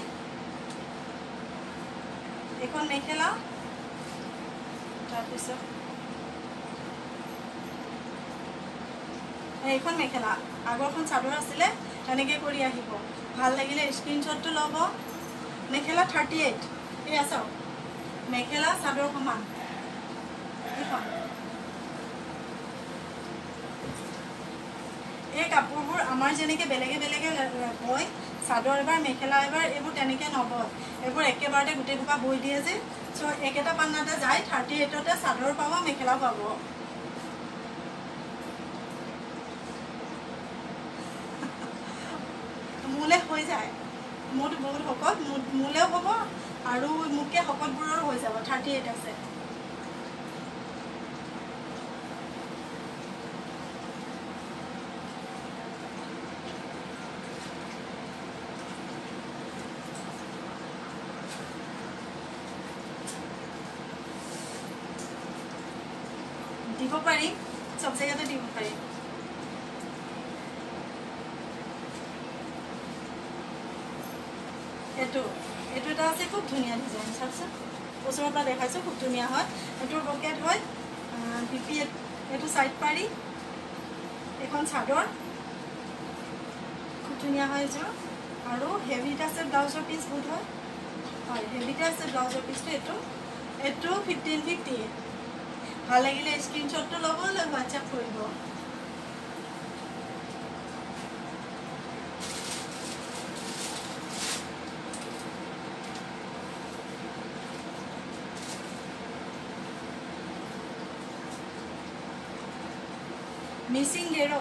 Speaker 1: এখন মেখেলা তাৰ পিছত এইখন মেখেলা আগৰখন চাদৰ আছিলে এনেকৈ কৰি আহিব ভাল লাগিলে স্ক্ৰিনশ্বটটো ল'ব মেখেলা 38 এই আছে মেখেলা চাদৰ সমান এইখন এই কাপোৰবোৰ আমাৰ যেনেকৈ বেলেগে বয় চাদৰ এবাৰ মেখেলা এবাৰ এইবোৰ তেনেকৈ নবয় এইবোৰ একেবাৰতে গোটেই সোপা বৈ দিয়ে যে সো একেটা পান্নাতে যায় 38তে চাদৰ পাব মেখেলা পাব মোলে হৈ যায় মোট বহুত হকত মোলেও হ'ব আৰু মুকে হকতবোৰৰ হৈ যাব 38 আছে দিব পাৰি সব জায়গাতে দিব পাৰি এটো এটা আছে খুব ধুনীয়া ডিজাইন চাওকচোন ওচৰৰ পৰা দেখাইছো খুব ধুনীয়া হয় এটোৰ পকেট হয় বিপি এইটো সাইড পাৰি এখন চাদৰ খুব ধুনীয়া হয় এইযোৰ আৰু হেভিত আছে ব্লাউজৰ পিচ বহুত হয় হেভিত আছে ব্লাউজৰ পিচটো এইটো 1550 ভাল লাগিলে স্ক্ৰীনশ্বটটো ল'ব লৈ হোৱাটছআপ কৰিব মিচিং গেৰো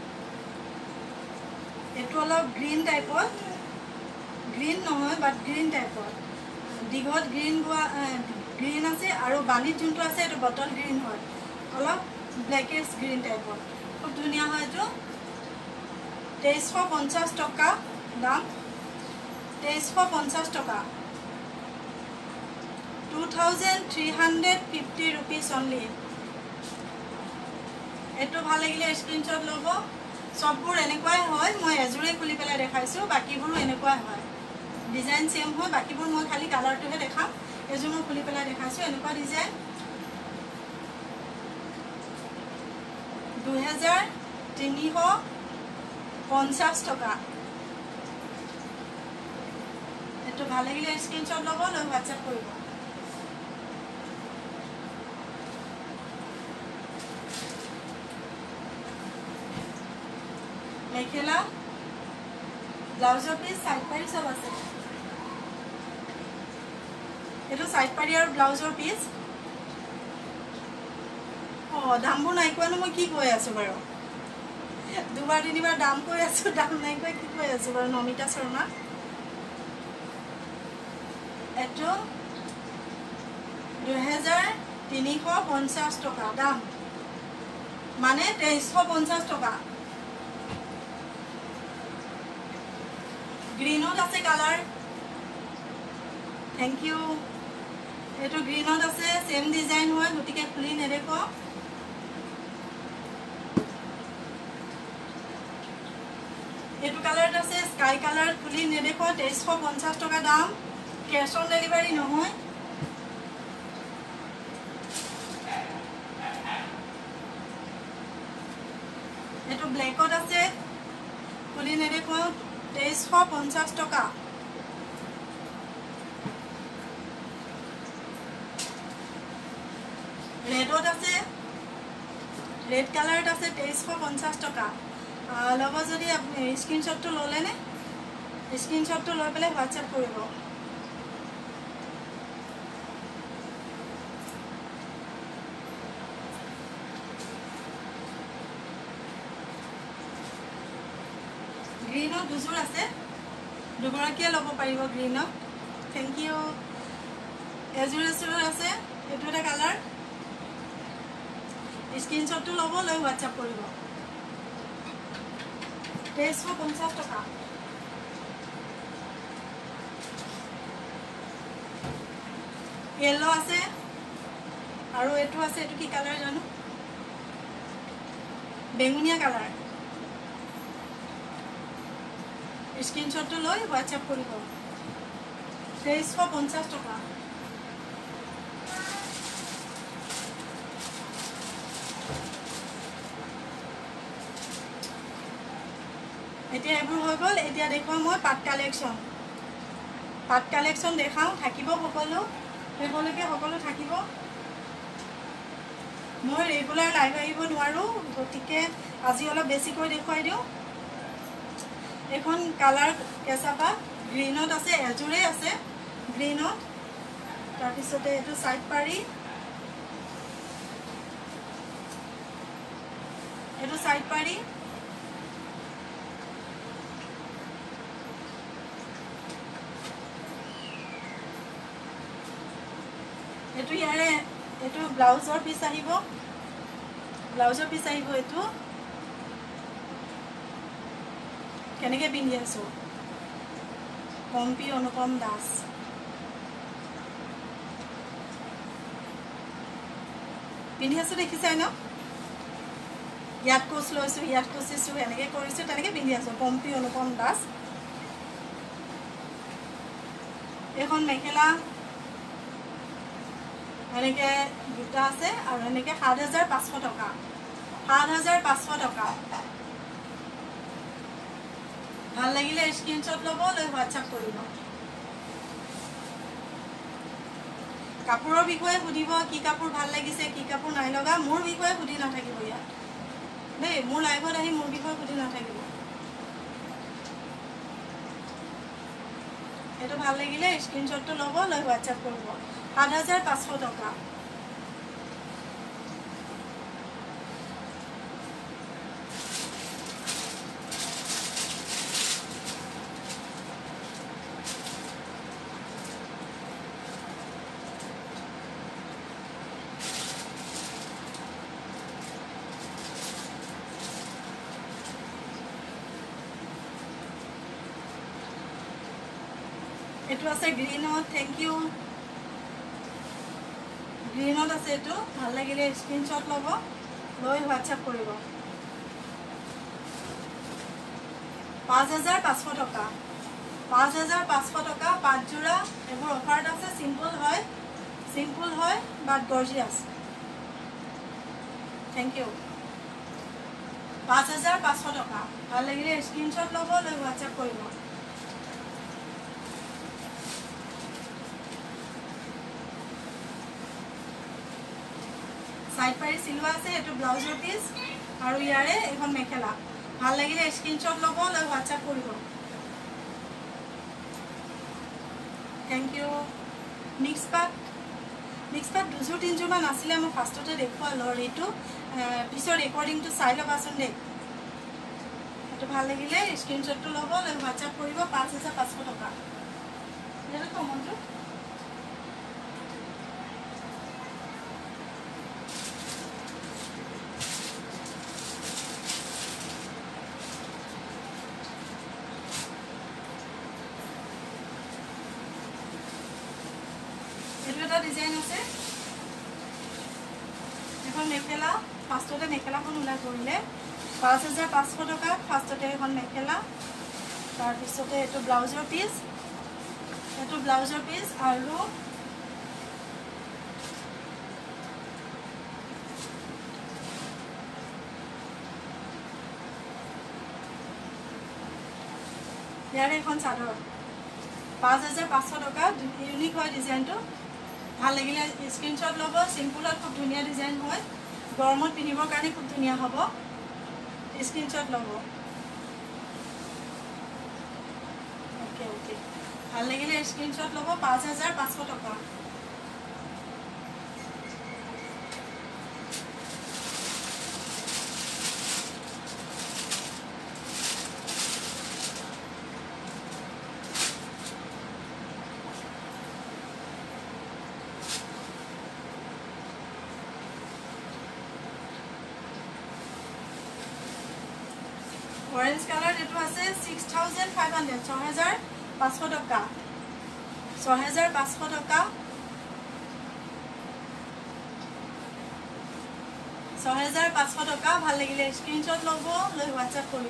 Speaker 1: এইটো অলপ গ্ৰীণ টাইপৰ গ্ৰীণ নহয় বাট গ্ৰীণ টাইপৰ দীঘত গ্ৰীণ আছে আৰু বাণীত যোনটো আছে এইটো বটল গ্ৰীণ হয় অলপ ব্লেকিছ গ্ৰীণ টাইপৰ খুব ধুনীয়া হয় এইটো 2350 টকা দাম 2350 টকা 2350 rupees only এইটো ভাল লাগিলে স্ক্ৰীনশ্বট ল'ব সববোৰ এনেকুৱাই হয় মই এজোৰে খুলি পেলাই দেখাইছো বাকিবোৰো এনেকুৱাই হয় ডিজাইন সেম হয় বাকিবোৰ মই খালি কালাৰটোহে দেখাম এজোৰ মই খুলি পেলাই দেখাইছো এনেকুৱা ডিজাইন 2350 টকা এইটো ভাল লাগিলে স্ক্ৰীনশ্বট ল'ব লৈ হোৱাটছআপ কৰিব মেখেলা ব্লাউজৰ পিচ সাইড পাৰি সব আছে এইটো সাইড পাৰি আৰু ব্লাউজৰ পিচ দামবোৰ নাই কোৱা মই কি কৈ আছো বাৰু দুবাৰ তিনিবাৰ দাম কৈ আছো দাম নাই কৈ কি কৈ আছো বাৰু নমিতা শৰ্মা এইটো 2350 টকা দাম মানে 2350 টকা গ্ৰীনত আছে কালাৰ থ্যাংক ইউ এইটো গ্ৰীনত আছে সেম ডিজাইন হয় গতিকে খুলি নেদেখো এইটো কালাৰত আছে স্কাই কালাৰ খুলি নেদেখো 2350 টকা দাম কেশ অন ডেলিভাৰী নহয় এইটো ব্লেকত আছে খুলি নেদেখো 2350 টকা ৰেডত আছে ৰেড কালাৰত আছে 2350 টকা ল'ব যদি আপুনি স্ক্ৰীনশ্বটটো ল'লে নে স্ক্ৰীনশ্বটটো লৈ পেলাই হোৱাটছআপ কৰিব গ্ৰীনত দুযোৰ আছে দুগৰাকীয়ে ল'ব পাৰিব গ্ৰীনত থ্যাংক ইউ এযোৰ আছে এইটো এটা কালাৰ স্ক্ৰীনশ্বটটো ল'ব লৈ হোৱাটছআপ কৰিব 2350 টকা येलो আছে আৰু এইটো আছে এইটো কি কালাৰ জানো বেঙুনীয়া কালাৰ স্ক্ৰীনশ্বটটো লৈ হোৱাটছআপ কৰিব 2350 টকা এতিয়া এইবোৰ হৈ গ'ল এতিয়া দেখুৱাম মই পাট কালেকশ্যন দেখাওঁ থাকিব সকলোকে সকলো থাকিব মই ৰেগুলাৰ লাইভ আহিব নোৱাৰোঁ গতিকে আজি অলপ বেছিকৈ দেখুৱাই দিওঁ এখন কালাৰ কেঁচা পাট গ্ৰীনত আছে এজোৰে আছে গ্ৰীনত তাৰপিছতে এইটো সাইড পাৰি এইটো ইয়াৰে এইটো ব্লাউজৰ পিচ আহিব এইটো কেনেকৈ পিন্ধি আছো পম্পী অনুপম দাস পিন্ধি আছো দেখিছাই ন ইয়াত কোচ লৈছো ইয়াত কোচিছো এনেকৈ কৰিছো তেনেকৈ পিন্ধি আছো পম্পী অনুপম দাস এখন মেখেলা এনেকৈ দুটা আছে আৰু এনেকৈ 7500 টকা 7,500 টকা ভাল লাগিলে স্ক্ৰিনশ্বট ল'ব লৈ হোৱাটছআপ কৰিব কাপোৰৰ বিষয়ে সুধিব কি কাপোৰ ভাল লাগিছে কি কাপোৰ নাই লগা মোৰ বিষয়ে সুধি নাথাকিব ইয়াত দেই মোৰ লাইভত আহি মোৰ বিষয়ে সুধি নাথাকিব এইটো ভাল লাগিলে স্ক্ৰিনশ্বটটো ল'ব লৈ হোৱাটছআপ কৰিব 7,500 টকা এটো আছে গ্ৰীনত থ্যাংক ইউ গ্ৰীনত আছে এটো ভাল লাগিলে স্ক্ৰিনশ্বট ল'ব লৈ হোৱাটছআপ কৰিব 5,500 টকা 5,500 টকা 5 জোড়া এবোৰ অফাৰত আছে সিম্পল হয় বাট গৰ্জিয়াস থ্যাংক ইউ 5,500 টকা ভাল লাগিলে স্ক্ৰিনশ্বট ল'ব লৈ হোৱাটছআপ কৰিব সাইড পাৰি সিলৱা আছে এটো ব্লাউজৰ পিস আৰু ইয়াৰে এখন মেখেলা ভাল লাগিলে স্ক্ৰিনশ্বট ল'ব লৈ হোৱাটছআপ কৰিব থ্যাংক ইউ মিক্স পাট দুজোৰ তিনজোৰ মান আছিলে মই ফাৰ্ষ্টতে দেখুৱা লৰ এইটো পিছৰ ৰেকৰ্ডিংটো চাই ল'বাচোন দেই এটো ভাল লাগিলে স্ক্ৰিনশ্বটটো ল'ব লৈ হোৱাটছআপ কৰিব 5,500 টকা এটা কমনটো ডিজাইন আছে এখন মেখেলা ফাৰ্ষ্টতে মেখেলাখন উলাই কৰিলে 5,500 টকা ফাৰ্ষ্টতে এখন মেখেলা তাৰ পিছতে এটো ব্লাউজৰ পিস আৰু ইয়াৰে এখন চাদৰ 5,500 টকা ইউনিক হয় ডিজাইনটো ভাল লাগিলে স্ক্ৰিনশ্বট ল'ব সিম্পলত খুব ধুনীয়া ডিজাইন হয় গৰমত পিন্ধিবৰ কাৰণে খুব ধুনীয়া হ'ব স্ক্ৰিনশ্বট ল'ব ওকে ভাল লাগিলে স্ক্ৰিনশ্বট ল'ব 5,500 টকা orange color এটো আছে 6,500 6,500 টকা 6,500 টকা 6,500 টকা ভাল লাগিলে স্ক্ৰিনশ্বট ল'ব লৈ হোৱাটছআপ কৰিব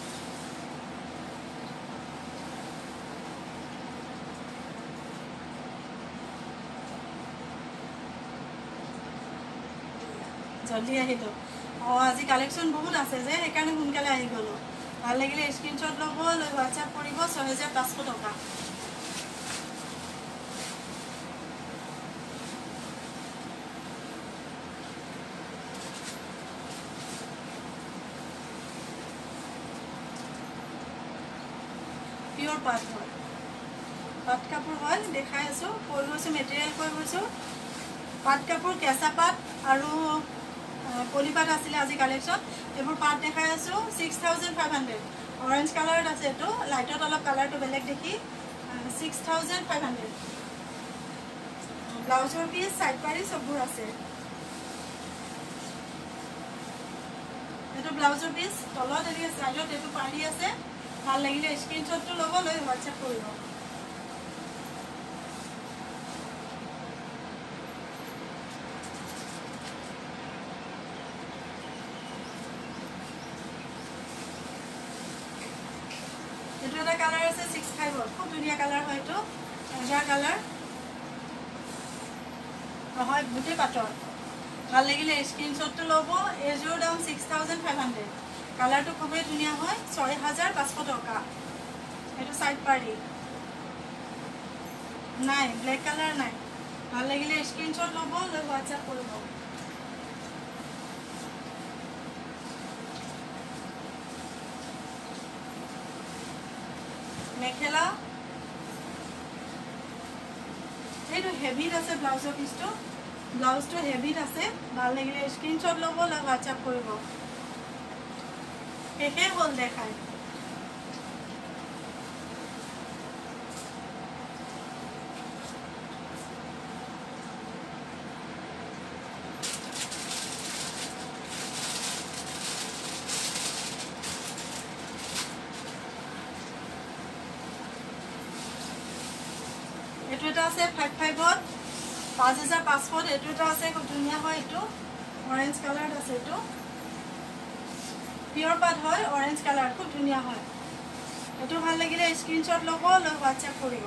Speaker 1: জলদি আহিলো আজি কালেকশন বহুত আছে যে সেইকাৰণে সোনকালে আহি গলো ভাল লাগিলে স্ক্ৰিনশ্বট ল'ব লৈ হোৱাটছআপ কৰিব 6,500 টকা পিওর পাট হয় পাট কাপড় হয় দেখাই আছো কৈ গৈছো মেটেৰিয়েল কৈ গৈছো পাট কাপড় কেঁচা পাট আৰু পলিপাট আছিল আজি কালেকশন এবোৰ পাট দেখাই আছো 6,500 অৰেঞ্জ কালাৰত আছে এটো লাইটত অলপ কালাৰটো বেলেগ দেখি 6,500 ব্লাউজৰ পিস সাইড পাৰি সববোৰ আছে এটো ব্লাউজৰ পিস তলত এৰি সাইডত এটো পাৰি আছে ভাল লাগিলে স্ক্ৰিনশ্বটটো ল'ব লৈ হোৱাটছআপ কৰিব এটো এটা কালাৰ আছে 65 খুব ধুনীয়া কালাৰ হয় এটো এজা কালাৰ নহয় বুটে পাটৰ ভাল লাগিলে স্ক্ৰীনশ্বটটো ল'ব। এইযোৰ দাম 6500। কালাৰটো খুবেই ধুনীয়া হয়, 6500 টকা। এইটো সাইড পাৰি নাই, ব্লেক কালাৰ নাই। ভাল লাগিলে স্ক্ৰীনশ্বট ল'ব, লৈ হোৱাটছআপ কৰিব। মেখেলা এইটো হেভিত আছে, ব্লাউজৰ পিচটো ব্লাউজটো হেভিত আছে। ভাল লাগিলে স্ক্ৰীনশ্বট ল'ব, লৈ হোৱাটছআপ কৰিব। শেষে হ'ল দেখায়। এইটো এটা আছে 55ত 5500। এইটো এটা আছে, খুব ধুনীয়া হয়। এইটো অৰেঞ্জ কালাৰত আছে। এইটো পিয়ৰ পাট হয়, অৰেঞ্জ কালাৰ, খুব ধুনীয়া হয়। এইটো ভাল লাগিলে স্ক্ৰীনশ্বট ল'ব, লৈ হোৱাটছআপ কৰিব।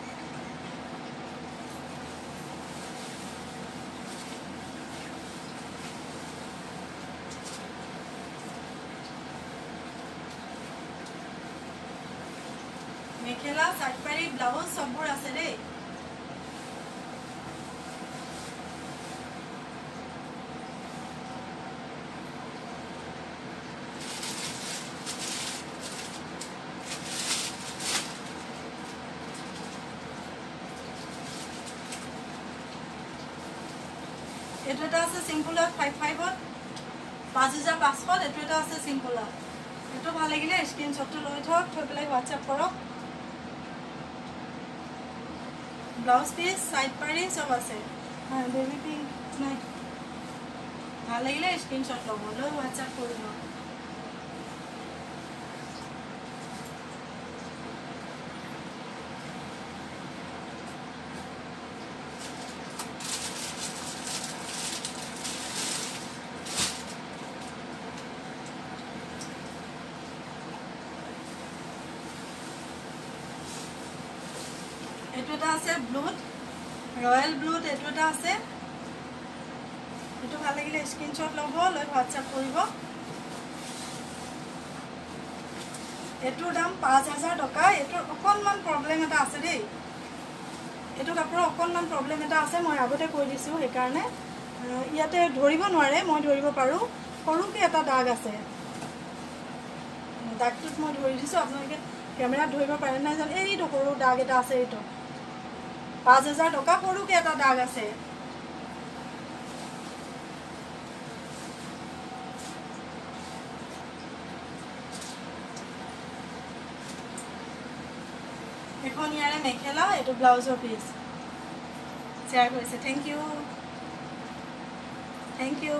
Speaker 1: মেখেলা, সাইড পাৰি, ব্লাউজ সববোৰ আছে দেই। এইটো এটা আছে চিম্পলত 55ত 5500। এইটো এটা আছে চিম্পলত। এইটো ভাল লাগিলে স্ক্ৰীনশ্বটটো লৈ থওক, থৈ পেলাই হোৱাটছআপ কৰক। ব্লাউজ পিচ, সাইড পাৰি সব আছে। বেবি পিংক নাই। ভাল লাগিলে স্ক্ৰীনশ্বট ল'ব, লৈ হোৱাটছআপ কৰিব। এইটো এটা আছে ব্লুত, ৰয়েল ব্লুত। এইটো এটা আছে। এইটো ভাল লাগিলে স্ক্ৰীনশ্বট ল'ব, লৈ হোৱাটছআপ কৰিব। এইটোৰ দাম 5000 টকা। এইটোৰ অকণমান প্ৰব্লেম এটা আছে দেই। এইটো কাপোৰৰ অকণমান প্ৰব্লেম এটা আছে, মই আগতে কৈ দিছোঁ। সেইকাৰণে ইয়াতে ধৰিব নোৱাৰে, মই ধৰিব পাৰোঁ। সৰুকৈ এটা দাগ আছে, দাগটোত মই ধৰি দিছোঁ। আপোনালোকে কেমেৰাত ধৰিব পাৰে নাই জানো। এইটো সৰু দাগ এটা আছে। এইটো 5000 টকা, সৰুকৈ এটা দাগ আছে। এখন ইয়াৰে মেখেলা, এইটো ব্লাউজৰ পিচ। শ্বেয়াৰ কৰিছে, থেংক ইউ, থেংক ইউ।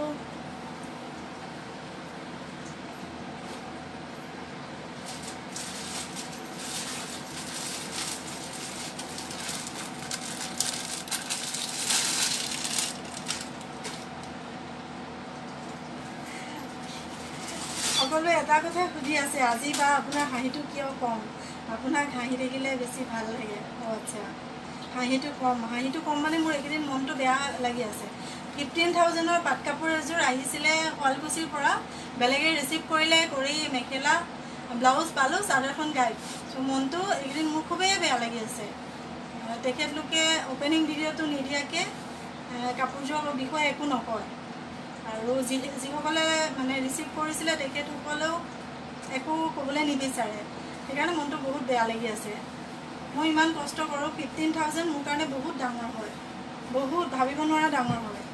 Speaker 1: সকলোৱে এটা কথা সুধি আছে, আজি বা আপোনাৰ হাঁহিটো কিয় কম? আপোনাক হাঁহি থাকিলে বেছি ভাল লাগে। আচ্ছা, হাঁহিটো কম মানে মোৰ এইকেইদিন মনটো বেয়া লাগি আছে। 15000ৰ পাট কাপোৰ এযোৰ আহিছিলে শুৱালকুছিৰ পৰা, বেলেগে ৰিচিভ কৰিলে, কৰি মেখেলা ব্লাউজ পালোঁ, চাদৰখন গাইব। চ' মনটো এইকেইদিন মোৰ খুবেই বেয়া লাগি আছে। তেখেতলোকে অপেনিং ভিডিঅ'টো নিদিয়াকৈ কাপোৰযোৰৰ বিষয়ে একো নকয়, আৰু যিসকলে মানে ৰিচিভ কৰিছিলে তেখেতসকলেও একো ক'বলৈ নিবিচাৰে। সেইকাৰণে মনটো বহুত বেয়া লাগি আছে। মই ইমান কষ্ট কৰোঁ, 15000 মোৰ কাৰণে বহুত ডাঙৰ হয়, বহুত ভাবিব নোৱাৰা ডাঙৰ হয়।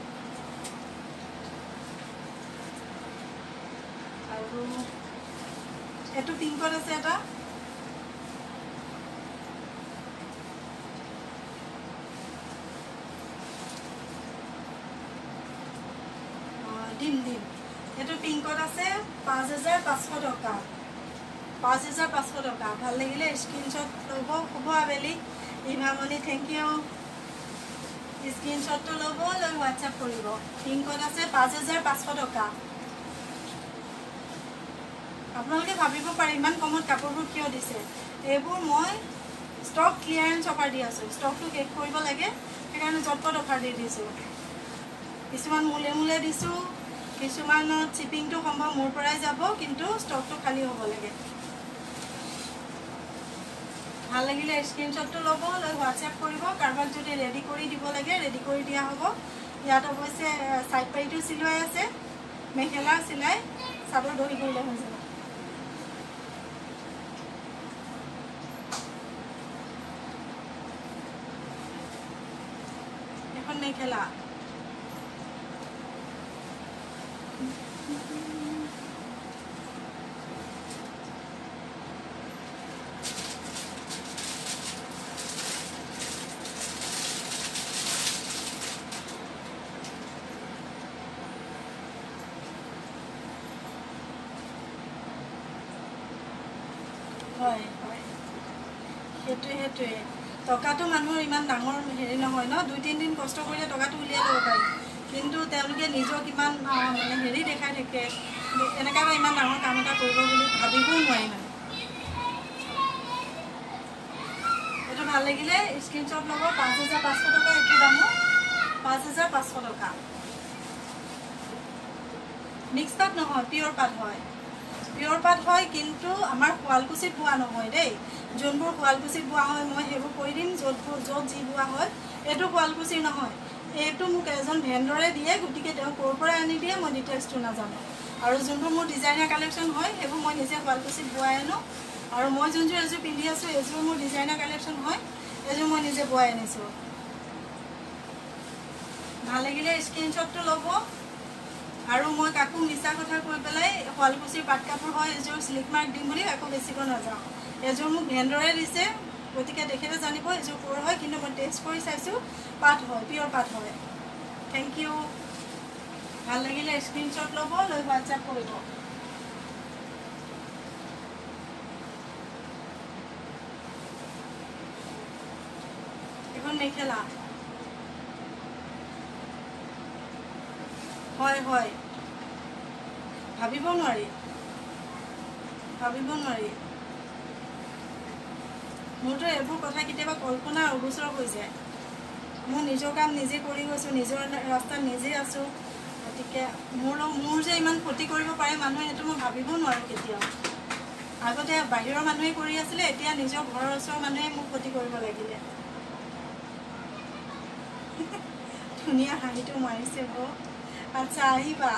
Speaker 1: আৰু এইটো পিংকত আছে এটা, দিম। এইটো পিংকত আছে, 5500 টকা। 5500 টকা। ভাল লাগিলে স্ক্ৰীনশ্বট ল'ব। শুভ আবেলি ইভামণি, থেংক ইউ। স্ক্ৰীনশ্বটটো ল'ব, লৈ হোৱাটছআপ কৰিব। পিংকত আছে, 5500 টকা। আপোনালোকে ভাবিব পাৰে ইমান কমত কাপোৰবোৰ কিয় দিছে। এইবোৰ মই ষ্টক ক্লিয়াৰেঞ্চ অফাৰ দি আছোঁ। ষ্টকটো শেষ কৰিব লাগে, সেইকাৰণে জটপট অফাৰ দি দিছোঁ। কিছুমান মূলে মূলে দিছোঁ, কিছুমানত শ্বিপিংটো সম্ভৱ মোৰ পৰাই যাব, কিন্তু ষ্টকটো খালী হ'ব লাগে। ভাল লাগিলে স্ক্ৰীনশ্বটটো ল'ব, লৈ হোৱাটছএপ কৰিব। কাৰোবাক যদি ৰেডি কৰি দিব লাগে ৰেডি কৰি দিয়া হ'ব। ইয়াত অৱশ্যে ছাইড পাৰীটো চিলোৱাই আছে, মেখেলা চিলাই চাদৰ দহি কৰিলে হৈ যাব। এখন মেখেলা হয় হয়, সেইটোৱে টকাটো মানুহৰ ইমান ডাঙৰ হেৰি নহয় ন, 2-3 দিন কষ্ট কৰিলে টকাটো উলিয়াই ল'ব পাৰি, কিন্তু তেওঁলোকে নিজক ইমান মানে হেৰি দেখাই থাকে, এনেকৈ ইমান ডাঙৰ কাম এটা কৰিব বুলি ভাবিবও নোৱাৰি। মানে এইটো ভাল লাগিলে স্ক্ৰীনশ্বট ল'ব। 5,500 টকা এইটো দামো, 5,500 টকা। মিক্স পাট নহয়, পিয়ৰ পাট হয়, পিয়ৰ পাট হয়, কিন্তু আমাৰ শুৱালকুছিত বোৱা নহয় দেই। যোনবোৰ শুৱালকুছিত বোৱা হয় মই সেইবোৰ কৈ দিম, য'ত যি বোৱা হয়। এইটো শুৱালকুছিৰ নহয়, এইটো মোক এজন ভেণ্ডৰে দিয়ে, গতিকে তেওঁ ক'ৰ পৰা আনি দিয়ে মই ডিটেইলছটো নাজানো। আৰু যোনবোৰ মোৰ ডিজাইনাৰ কালেকশ্যন হয় সেইবোৰ মই নিজে শুৱালকুছিত বোৱাই আনো। আৰু মই যোনযোৰ এযোৰ পিন্ধি আছোঁ এইযোৰ মোৰ ডিজাইনাৰ কালেকশ্যন হয়, এইযোৰ মই নিজে বোৱাই আনিছোঁ। ভাল লাগিলে স্ক্ৰীনশ্বটটো ল'ব। আৰু মই কাকো মিছা কথা কৈ পেলাই শুৱালকুছিৰ পাট কাপোৰ হয় এযোৰ স্লিক মাৰ্ক দিম বুলি আকৌ বেছিকৈ নাযাওঁ। এযোৰ মোক ভেণ্ডৰে দিছে, গতিকে দেখিলে জানিব এযোৰ ক'ৰ হয়, কিন্তু মই টেষ্ট কৰি চাইছোঁ পাট হয়, পিয়ৰ পাট হয়। Thank you. ভাল লাগিলে স্ক্ৰীনশ্বট ল'ব, লৈ হোৱাটছএপ কৰিব। এখন মেখেলা হয় হয়, ভাবিব নোৱাৰি। মোৰতো এইবোৰ কথা কেতিয়াবা কল্পনা অগোচৰ হৈ যায়। মোৰ নিজৰ কাম নিজে কৰি গৈছোঁ, নিজৰ ৰাস্তাত নিজে আছোঁ, গতিকে মোৰ যে ইমান ক্ষতি কৰিব পাৰে মানুহে, সেইটো মই ভাবিব নোৱাৰোঁ কেতিয়াও। আগতে বাহিৰৰ মানুহে কৰি আছিলে, এতিয়া নিজৰ ঘৰৰ ওচৰৰ মানুহে মোক ক্ষতি কৰিব লাগিলে। ধুনীয়া হাঁহিটো মাৰিছে ব। আচ্ছা আহিবা,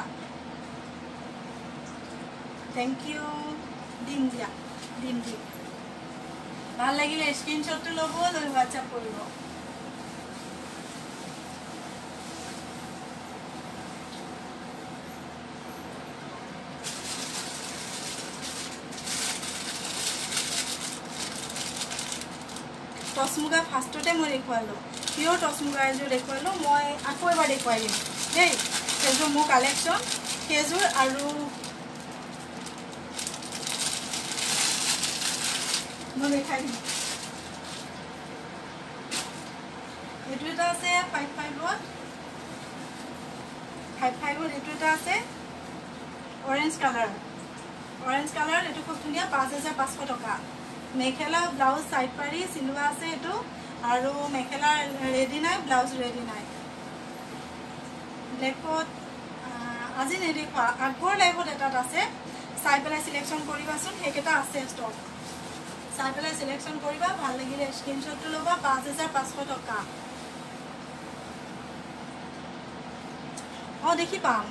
Speaker 1: থেংক ইউ। দিম দিয়া, দিম। ভাল লাগিলে স্ক্ৰীনশ্বটটো ল'ব, লৈ হোৱাটছএপ কৰিব। টচ মুগা ফাৰ্ষ্টতে মই দেখুৱালোঁ, পিয়ৰ টচ মুগা এযোৰ দেখুৱালোঁ, মই আকৌ এবাৰ দেখুৱাই দিম দেই। সেইযোৰ মোৰ কালেকশ্যন, সেইযোৰ আৰু মই দেখাই দিম। এইটো এটা আছে 55ত, এইটো এটা আছে অৰেঞ্জ কালাৰ, এইটো খুব ধুনীয়া, 5,500 টকা। মেখেলা ব্লাউজ চাইড পাৰি চিলোৱা আছে এইটো, আৰু মেখেলা ৰেডি নাই, ব্লাউজ ৰেডি নাই। ব্লেকত আজি নেদেখুৱা, আগৰ লাইভত এটাত আছে, চাই পেলাই চিলেকশ্যন কৰিবাচোন, সেইকেইটা আছে ষ্টক। চাই পেলাই চিলেকশ্যন কৰিবা, ভাল লাগিলে স্ক্ৰীনশ্বটটো ল'বা। 5,500 টকা। অঁ দেখি পাম।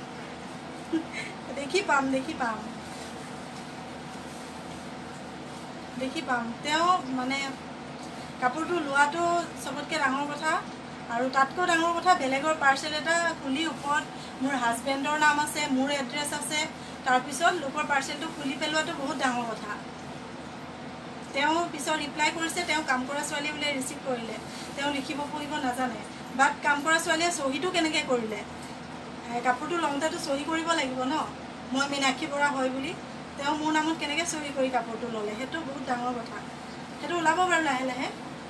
Speaker 1: তেওঁ মানে কাপোৰটো লোৱাটো চবতকৈ ডাঙৰ কথা, আৰু তাতকৈ ডাঙৰ কথা বেলেগৰ পাৰ্চেল এটা খুলি ওপৰত মোৰ হাজবেণ্ডৰ নাম আছে, মোৰ এড্ৰেছ আছে, তাৰপিছত লোকৰ পাৰ্চেলটো খুলি পেলোৱাটো বহুত ডাঙৰ কথা। তেওঁ পিছত ৰিপ্লাই কৰিছে, তেওঁ কাম কৰা ছোৱালী বোলে ৰিচিভ কৰিলে, তেওঁ লিখিব পঢ়িব নাজানে, বাট কাম কৰা ছোৱালীয়ে চহীটো কেনেকৈ কৰিলে, কাপোৰটো লওঁতেতো চহী কৰিব লাগিব ন, মই মীনাক্ষী বৰা হয় বুলি, তেওঁ মোৰ নামত কেনেকৈ চহী কৰি কাপোৰটো ল'লে, সেইটো বহুত ডাঙৰ কথা। সেইটো ওলাব বাৰু লাহে লাহে।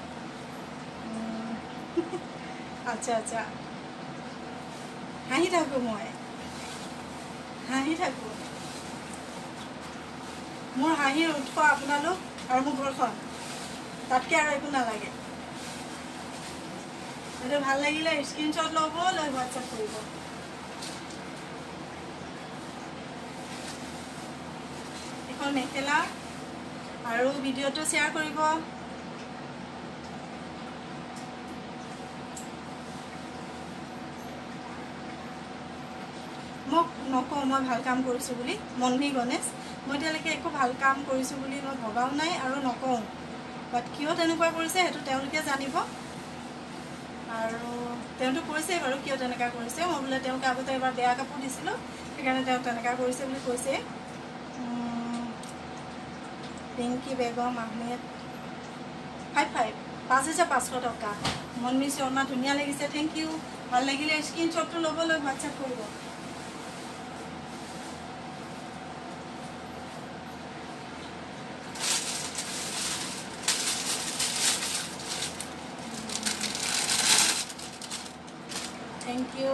Speaker 1: আচ্ছা, হাঁহি থাকোঁ, মোৰ হাঁহিৰ উৎস আপোনালোক আৰু মোৰ ঘৰখন, তাতকৈ আৰু একো নালাগে। এইটো ভাল লাগিলে স্ক্ৰীনশ্বট ল'ব, লৈ হোৱাটছএপ কৰিব। এখন মেখেলা আৰু ভিডিঅ'টো শ্বেয়াৰ কৰিব। মোক নকওঁ মই ভাল কাম কৰিছোঁ বুলি। মনভি গণেশ, মই এতিয়ালৈকে একো ভাল কাম কৰিছোঁ বুলি মই ভবাও নাই আৰু নকওঁ। বাট কিয় তেনেকুৱা কৰিছে সেইটো তেওঁলোকে জানিব। আৰু তেওঁতো কৈছে বাৰু কিয় তেনেকুৱা কৰিছে। মই বোলে তেওঁক আগতে এবাৰ বেয়া কাপোৰ দিছিলোঁ, সেইকাৰণে তেওঁ তেনেকুৱা কৰিছে বুলি কৈছে। পিংকি বেগম আহমেদ 5,500 টকা। মনমি শৰ্মা ধুনীয়া লাগিছে, থেংক ইউ। ভাল লাগিলে স্ক্ৰীনশ্বটটো ল'বলৈ হোৱাটছএপ কৰিব। Thank you.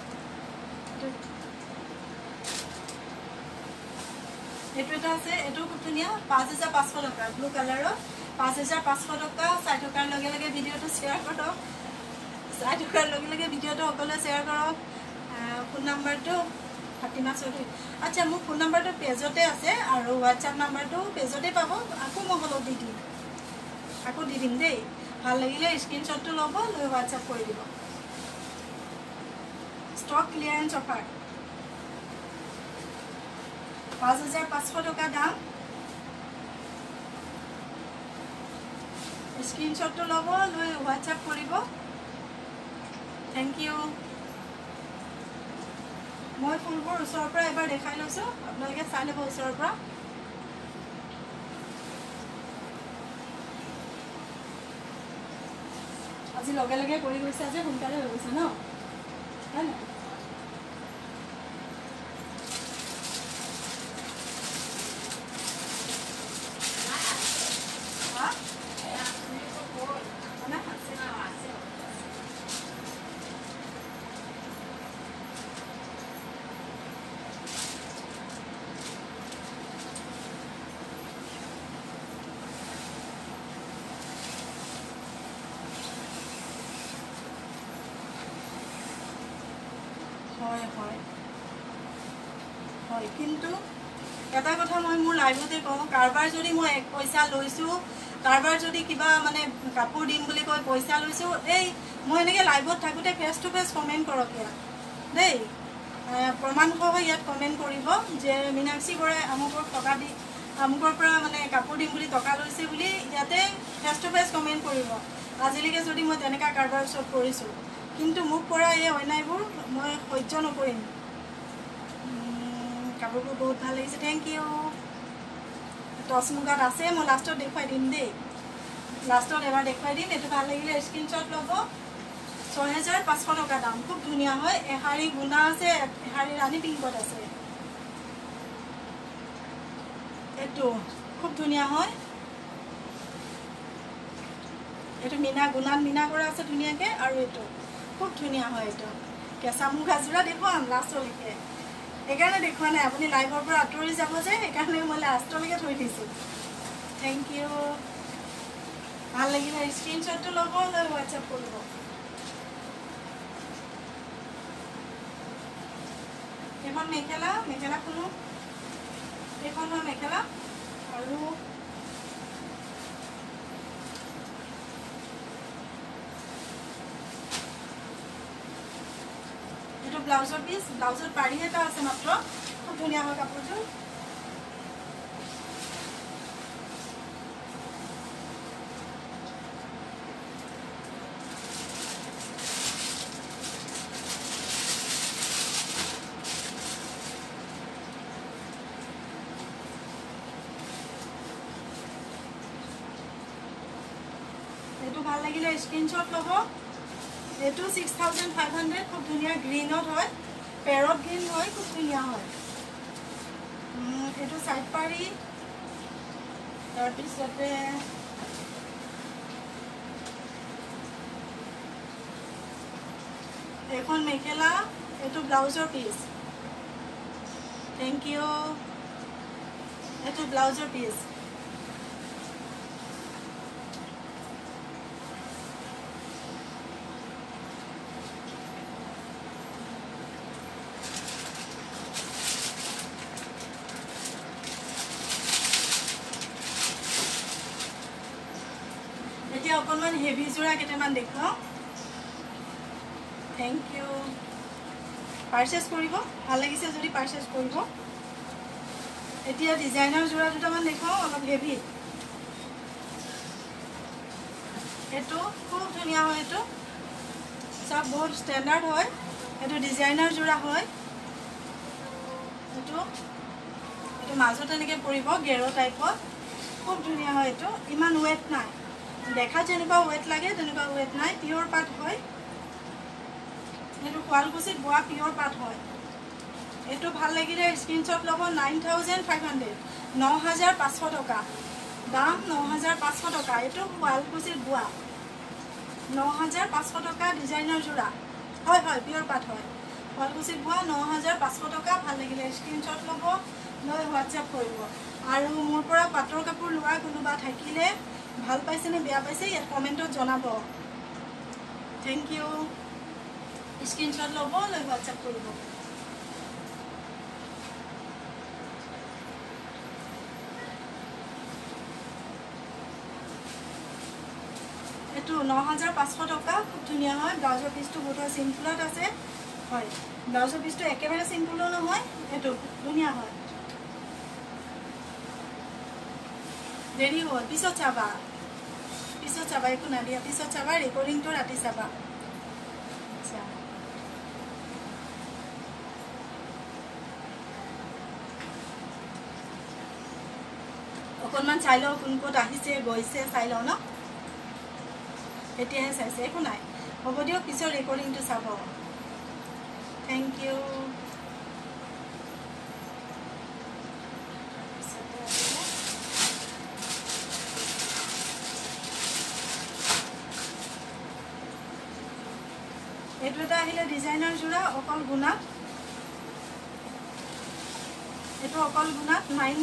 Speaker 1: এইটো এটা আছে, এইটো খুব ধুনীয়া, 5,500 টকা, ব্লু কালাৰৰ 5,500 টকা। চাই থকাৰ লগে লগে ভিডিঅ'টো শ্বেয়াৰ কৰক, চাই থকাৰ লগে লগে ভিডিঅ'টো সকলোৱে শ্বেয়াৰ কৰক। ফোন নাম্বাৰটো ফাতিমা চৌধুৰী। আচ্ছা, মোৰ ফোন নাম্বাৰটো পেজতে আছে আৰু হোৱাটছএপ নাম্বাৰটো পেজতে পাব। আকৌ মই হ'লেও দি দিম দেই। ভাল লাগিলে স্ক্ৰীনশ্বটটো ল'ব, লৈ হোৱাটছএপ কৰি দিব। ষ্টক ক্লিয়াৰেঞ্চ অফাৰ, 5,500 টকা দাম। স্ক্ৰীনশ্বটটো ল'ব, লৈ হোৱাটছএপ কৰিব। Thank you. মই ফুলবোৰ ওচৰৰ পৰা এবাৰ দেখাই লৈছোঁ, আপোনালোকে চাই ল'ব ওচৰৰ পৰা। আজি লগে লগে কৰি গৈছে যে সোনকালে হৈ গৈছে ন, হয় নাই? হয় হয় হয়, কিন্তু এটা কথা মই মোৰ লাইভতে কওঁ, কাৰোবাৰ যদি মই 1 পইচা লৈছোঁ, কাৰোবাৰ যদি কিবা মানে কাপোৰ দিম বুলি কৈ পইচা লৈছোঁ, এই মই এনেকৈ লাইভত থাকোঁতে ফেচ টু ফেচ কমেণ্ট কৰক ইয়াত দেই। প্ৰমাণসহ ইয়াত কমেণ্ট কৰিব যে মীনাক্ষী বৰাই আমুকৰ পৰা মানে কাপোৰ দিম বুলি টকা লৈছে বুলি, ইয়াতে ফেচ টু ফেচ কমেণ্ট কৰিব। আজিলৈকে যদি মই তেনেকুৱা কাৰোবাৰ ওচৰত কৰিছোঁ, কিন্তু মোক কৰা এই অন্যায়বোৰ মই সহ্য নকৰিম। কাপোৰবোৰ বহুত ভাল লাগিছে, থেংক ইউ। টচ মুগাত আছে, মই লাষ্টত দেখুৱাই দিম দেই, লাষ্টত এবাৰ দেখুৱাই দিম। এইটো ভাল লাগিলে স্ক্ৰীনশ্বট ল'ব। 6,500 টকা দাম, খুব ধুনীয়া হয়। এশাৰী গুণা আছে, এশাৰী ৰাণী পিংকত আছে। এইটো খুব ধুনীয়া হয়। এইটো গুণাত মিনা কৰা আছে ধুনীয়াকৈ, আৰু এইটো খুব ধুনীয়া হয়। এইটো কেঁচা মুগা যোৰা দেখুৱাম লাষ্টলৈকে, সেইকাৰণে দেখুওৱা নাই। আপুনি লাইভৰ পৰা আঁতৰি যাব যে, সেইকাৰণে মই লাষ্টলৈকে থৈ দিছোঁ। Thank you. ভাল লাগিলে স্ক্ৰীনশ্বটটো ল'ব, লৈ হোৱাটছএপ কৰিব। এইখন মেখেলাখনো এইখন হয় মেখেলা, আৰু এইটো ব্লাউজৰ পিচ, ব্লাউজত পাৰি এটা আছে মাত্ৰ, খুব ধুনীয়া হয় কাপোৰযোৰ। এইটো ভাল লাগিলে স্ক্ৰীনশ্বট ল'ব। এইটো 6,500, খুব ধুনীয়া গ্ৰীণত হয়, পেৰট গ্ৰীণ হয়, খুব ধুনীয়া হয়। এইটো চাইড পাৰি, তাৰপিছতে এখন মেখেলা, এইটো ব্লাউজৰ পিচ। Thank you. এইটো ব্লাউজৰ পিচ। এতিয়া অকণমান হেভি যোৰা কেইটামান দেখুৱাওঁ থেংক ইউ পাৰ্চেছ কৰিব ভাল লাগিছে যদি পাৰ্চেছ কৰিব এতিয়া ডিজাইনাৰ যোৰা দুটামান দেখুৱাওঁ অলপ হেভি এইটো খুব ধুনীয়া হয় এইটো সব বহুত ষ্টেণ্ডাৰ্ড হয় এইটো ডিজাইনাৰ যোৰা হয় এইটো মাজত এনেকৈ পৰিব গেৰ টাইপত খুব ধুনীয়া হয় এইটো ইমান ৱেট নাই দেখা যেনেকুৱা ৱেট লাগে তেনেকুৱা ৱেট নাই পিয়'ৰ পাট হয় এইটো শুৱালকুছিত বোৱা পিয়'ৰ পাট হয় এইটো ভাল লাগিলে স্ক্ৰীনশ্বট ল'ব 9500 9500 টকা দাম 9500 টকা এইটো শুৱালকুছিত বোৱা 9500 টকা ডিজাইনাৰ যোৰা হয় হয় পিয়'ৰ পাট হয় শুৱালকুছিত বোৱা 9500 টকা ভাল লাগিলে স্ক্ৰীনশ্বট ল'ব লৈ হোৱাটছএপ কৰিব আৰু মোৰ পৰা পাটৰ কাপোৰ লোৱা কোনোবা থাকিলে ভাল পাইছেনে বেয়া পাইছে ইয়াত কমেণ্টত জনাব থেংক ইউ স্ক্ৰীনশ্বট ল'ব লৈ হোৱাটছএপ কৰিব এইটো 9500 টকা খুব ধুনীয়া হয় ব্লাউজৰ পিচটো বহুত চিম্পলত আছে হয় ব্লাউজৰ পিচটো একেবাৰে চিম্পলো নহয় এইটো ধুনীয়া হয় দেৰি হ'ল পিছত চাবা একো নাদিয়া পিছত চাবা ৰেকৰ্ডিংটো ৰাতি চাবা আচ্ছা অকণমান চাই লওঁ কোন ক'ত আহিছে গৈছে চাই লওঁ ন এতিয়াহে চাইছে একো নাই হ'ব দিয়ক পিছত ৰেকৰ্ডিংটো চাব থেংক ইউ এইটো এটা আহিলে ডিজাইনাৰ যোৰা অকল গুণাত এইটো অকল গুণাত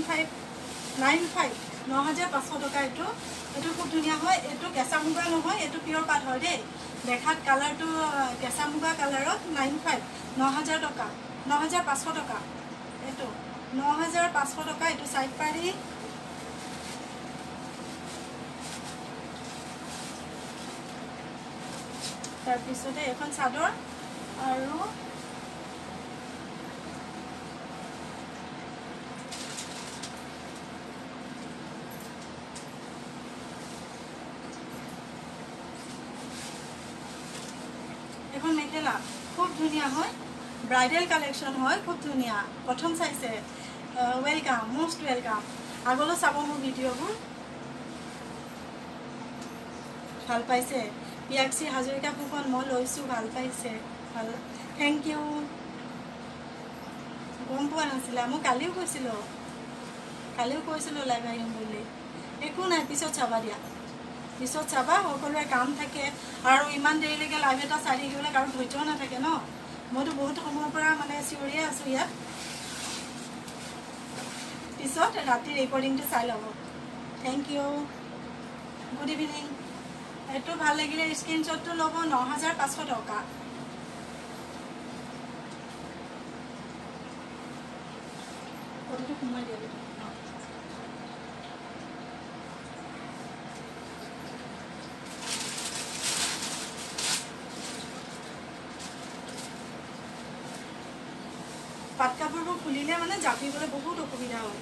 Speaker 1: 9500 টকা এইটো খুব ধুনীয়া হয় এইটো কেঁচা মুগা নহয় এইটো পিয়'ৰ পাট হয় দেই দেখাত কালাৰটো কেঁচা মুগা কালাৰত 9000 টকা 9500 টকা এইটো 9500 টকা এইটো চাইড পাৰি তাৰপিছতে এখন চাদৰ আৰু এখন মেখেলা খুব ধুনীয়া হয় ব্ৰাইডেল কালেকশ্যন হয় খুব ধুনীয়া প্ৰথম চাইছে ৱেলকাম মষ্ট ৱেলকাম আগলৈ চাব মোৰ ভিডিঅ'বোৰ ভাল পাইছে পিয়াক্ষী হাজৰিকা ফুকন মই লৈছোঁ ভাল পাইছে ভাল থেংক ইউ গম পোৱা নাছিলা মই কালিও কৈছিলোঁ লাইভ আহিম বুলি একো নাই পিছত চাবা দিয়া পিছত চাবা সকলোৰে কাম থাকে আৰু ইমান দেৰিলৈকে লাইভ এটা চাই থাকিবলৈ কাৰো ধৈৰ্য নাথাকে ন মইতো বহুত সময়ৰ পৰা মানে চিঞৰিয়ে আছোঁ ইয়াত পিছত ৰাতি ৰেকৰ্ডিংটো চাই ল'ব থেংক ইউ গুড ইভিনিং এইটো ভাল লাগিলে স্ক্ৰীনশ্বটটো ল'ব 9500 টকা ফটোটো সোমাই দিয়া পাট কাপোৰবোৰ খুলিলে মানে জাপিবলৈ বহুত অসুবিধা হয়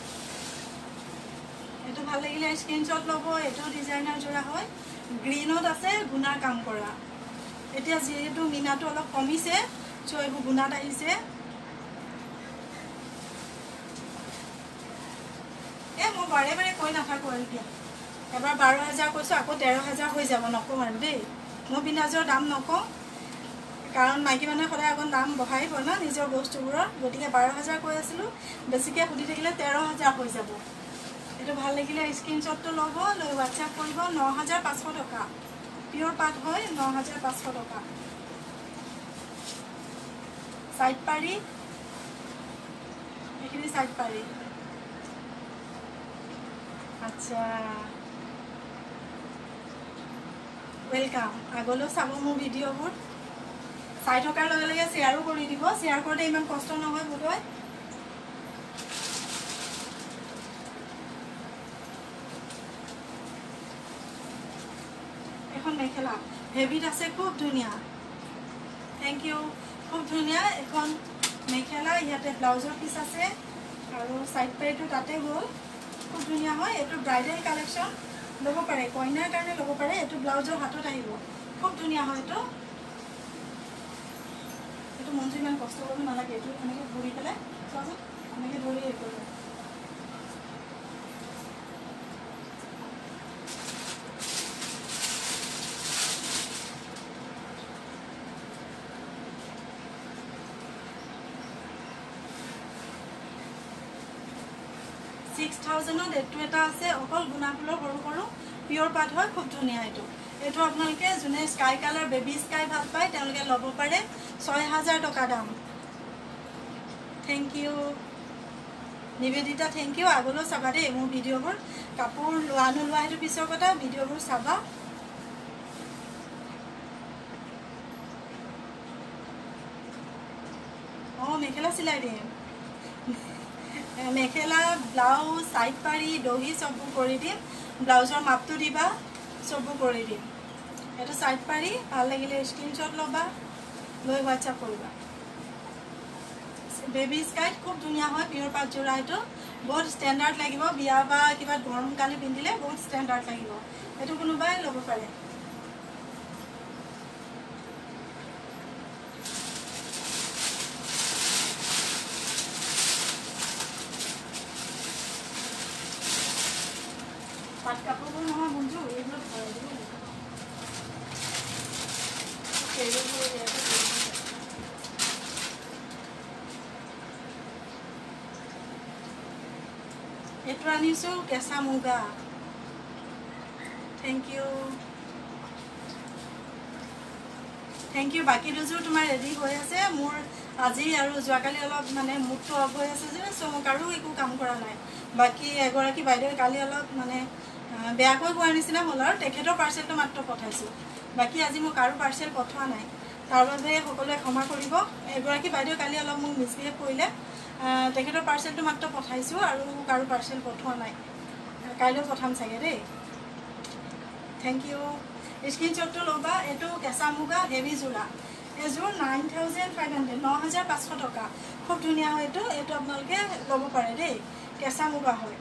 Speaker 1: এইটো ভাল লাগিলে স্ক্ৰীনশ্বট ল'ব এইটো ডিজাইনাৰ যোৰা হয় গ্ৰীণত আছে গুণাৰ কাম কৰা এতিয়া যিহেতু মিনাটো অলপ কমিছে চ' এইবোৰ গুণাত আহিছে মই বাৰে বাৰে কৈ নাথাকোঁ আৰু এতিয়া এবাৰ 12000 কৈছোঁ আকৌ 13000 হৈ যাব নকওঁ আৰু দেই মই বিনাজৰ দাম নকওঁ কাৰণ মাইকী মানুহে সদায় অকণ দাম বঢ়াই কয় ন নিজৰ বস্তুবোৰৰ গতিকে 12000 কৈ আছিলোঁ বেছিকৈ সুধি থাকিলে 13000 হৈ যাব এইটো ভাল লাগিলে স্ক্ৰীনশ্বটটো ল'ব লৈ হোৱাটছএপ কৰিব 9500 টকা পিয়'ৰ পাট হয় 9500 টকা চাইড পাৰি এইখিনি চাইড পাৰি আচ্ছা ৱেলকাম আগলৈ চাব মোৰ ভিডিঅ'বোৰ চাই থকাৰ লগে লগে শ্বেয়াৰো কৰি দিব শ্বেয়াৰ কৰোঁতে ইমান কষ্ট নহয় বোধহয় এখন মেখেলা হেভিত আছে, খুব ধুনীয়া। থেংক ইউ, খুব ধুনীয়া এখন মেখেলা। ইয়াতে ব্লাউজৰ পিচ আছে আৰু সাইড পাইটো তাতে গ'ল, খুব ধুনীয়া হয়। এইটো ব্ৰাইডেল কালেকশ্যন, ল'ব পাৰে, কইনাৰ কাৰণে ল'ব পাৰে। এইটো ব্লাউজৰ হাতত আহিব, খুব ধুনীয়া হয়। এইটো মনটো ইমান কষ্ট কৰিব নালাগে। এইটো এনেকৈ ধৰি পেলাই চোৱাচোন, এনেকৈ ধৰি হেৰি কৰিব। $6,000 এইটো এটা আছে, অকল গুণাফুলৰ সৰু সৰু পিয়ৰ পাট হয়, খুব ধুনীয়া। এইটো আপোনালোকে যোনে স্কাই কালাৰ বেবী স্কাই ভাল পায় তেওঁলোকে ল'ব পাৰে। 6,000 টকা দাম। Thank you Nibedita, thank you. আগলৈও চাবা দেই মোৰ ভিডিঅ'বোৰ। কাপোৰ লোৱা নোলোৱা সেইটো পিছৰ কথা, ভিডিঅ'বোৰ চাবা। অঁ, মেখেলা চিলাই দিম। মেখেলা, ব্লাউজ, সাইড পাৰি, দহি চববোৰ কৰি দিম। ব্লাউজৰ মাপটো দিবা, চববোৰ কৰি দিম। এইটো সাইড পাৰি, ভাল লাগিলে স্ক্ৰীনশ্বট ল'বা, লৈ হোৱাটছআপ কৰিবা। বেবী স্কাইট খুব ধুনীয়া হয়, পিয়ৰ পাট যোৰা। এইটো বহুত ষ্টেণ্ডাৰ্ড লাগিব, বিয়া বা কিবা গৰমকালি পিন্ধিলে বহুত ষ্টেণ্ডাৰ্ড লাগিব। এইটো কোনোবাই ল'ব পাৰে। পাট কাপোৰবোৰ নহয় বন্ধু, এইবোৰ ভৰাই দিব লাগিব। এইটো আনিছোঁ কেঁচা muga. Thank you, thank you. বাকী দুযোৰ তোমাৰ ৰেডি হৈ আছে। মোৰ আজি আৰু যোৱাকালি অলপ মানে মুডটো অফ হৈ আছে যে, চ' মোক আৰু একো কাম কৰা নাই। বাকী এগৰাকী বাইদেৱে কালি অলপ মানে বেয়াকৈ কোৱাৰ নিচিনা হ'ল আৰু তেখেতৰ পাৰ্চেলটো মাত্ৰ পঠাইছোঁ। বাকী আজি মোক আৰু পাৰ্চেল পঠোৱা নাই, তাৰ বাবে সকলোৱে ক্ষমা কৰিব। এগৰাকী বাইদেৱে কালি অলপ মোক মিছবিহেভ কৰিলে। তেখেতৰ পাৰ্চেলটো মাত্ৰ পঠাইছোঁ আৰু মোক আৰু পাৰ্চেল পঠোৱা নাই। কাইলৈ পঠাম চাগে দেই। Thank U. স্ক্ৰীনশ্বটটো ল'বা। এইটো কেঁচা মুগা হেভি যোৰা। এযোৰ 9,500, 9,500 টকা। খুব ধুনীয়া হয়। এইটো আপোনালোকে ল'ব পাৰে দেই, কেঁচা মুগা হয়।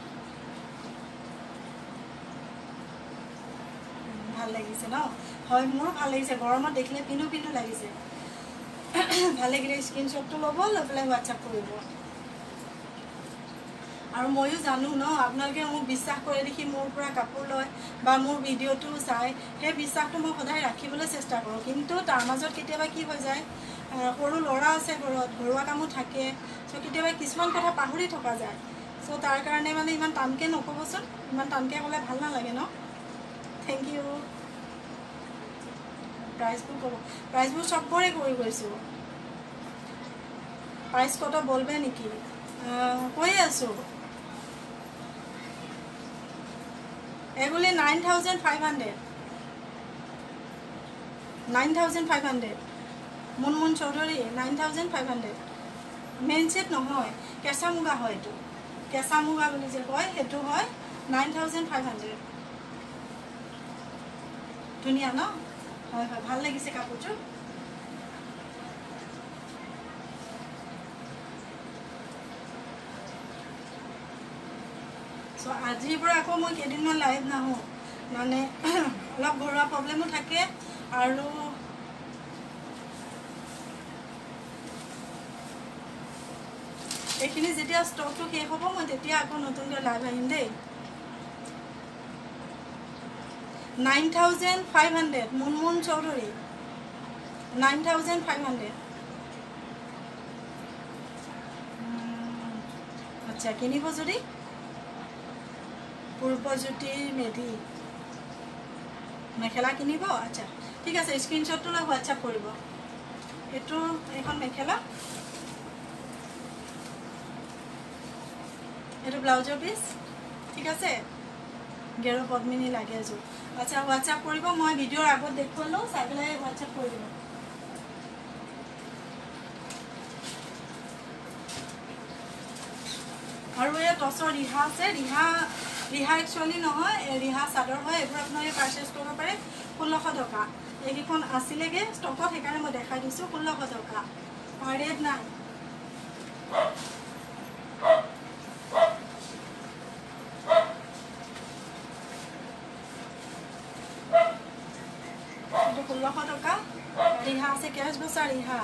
Speaker 1: ভাল লাগিছে ন? হয়, মোৰো ভাল লাগিছে। গৰমত দেখিলে পিন্ধো পিন্ধো লাগিছে। ভাল লাগিলে স্ক্ৰীনশ্বটটো ল'ব, লৈ পেলাই হোৱাটছআপ কৰিব। আৰু ময়ো জানো ন, আপোনালোকে মোক বিশ্বাস কৰে দেখি মোৰ পৰা কাপোৰ লয় বা মোৰ ভিডিঅ'টো চাই। সেই বিশ্বাসটো মই সদায় ৰাখিবলৈ চেষ্টা কৰোঁ। কিন্তু তাৰ মাজত কেতিয়াবা কি হৈ যায়, সৰু ল'ৰা আছে ঘৰত, ঘৰুৱা কামো থাকে। চ' কেতিয়াবা কিছুমান কথা পাহৰি থকা যায়। চ' তাৰ কাৰণে মানে ইমান টানকৈ নক'বচোন, ইমান টানকৈ ক'লে ভাল নালাগে ন। Thank U. প্ৰাইচবোৰ ক'ব, প্ৰাইচবোৰ চবৰে কৈ গৈছোঁ। প্ৰাইচ কত বলবে নেকি? কৈয়ে আছোঁ। এগুলি 9,500, 9,500। মুনমুন চৌধুৰী 9,500। মেইন ছেট নহয়, কেঁচা মুগা হয়। এইটো কেঁচা মুগা বুলি যে কয় সেইটো হয়। 9,500। ধুনীয়া ন? হয় হয়, ভাল লাগিছে কাপোৰযোৰ। চ' আজিৰ পৰা আকৌ মই কেইদিনমান লাইভ নাহোঁ, মানে অলপ ঘৰুৱা প্ৰব্লেমো থাকে। আৰু এইখিনি যেতিয়া ষ্টকটো শেষ হ'ব, মই তেতিয়া আকৌ নতুনকৈ লাইভ আহিম দেই। 9,500। মুনমুন চৌধুৰী 9,500। আচ্ছা, কিনিব যদি পূৰ্বজ্যোতিৰ মেধি মেখেলা কিনিব। আচ্ছা ঠিক আছে, স্ক্ৰীনশ্বটটো লৈ হোৱাটছআপ কৰিব। এইটো এখন মেখেলা, এইটো ব্লাউজৰ পিচ। ঠিক আছে, গেৰু পদ্মিনী লাগে এযোৰ। আচ্ছা, হোৱাটছআপ কৰিব। মই ভিডিঅ'ৰ আগত দেখুৱালোঁ, চাই পেলাই হোৱাটছআপ কৰি দিব। আৰু এই টচৰ ৰিহা আছে। ৰিহা একচুৱেলি নহয়, ৰিহা চাদৰ হয়। এইবোৰ আপোনালোকে পাৰ্চেছ কৰিব পাৰে। 1600 টকা এইকেইখন আছিলেগৈ ষ্টকত সেইকাৰণে মই দেখাই দিছোঁ 1600 টকা ৰেট নাই এইটো 1600 টকা ৰিহা আছে কেচ বচা ৰিহা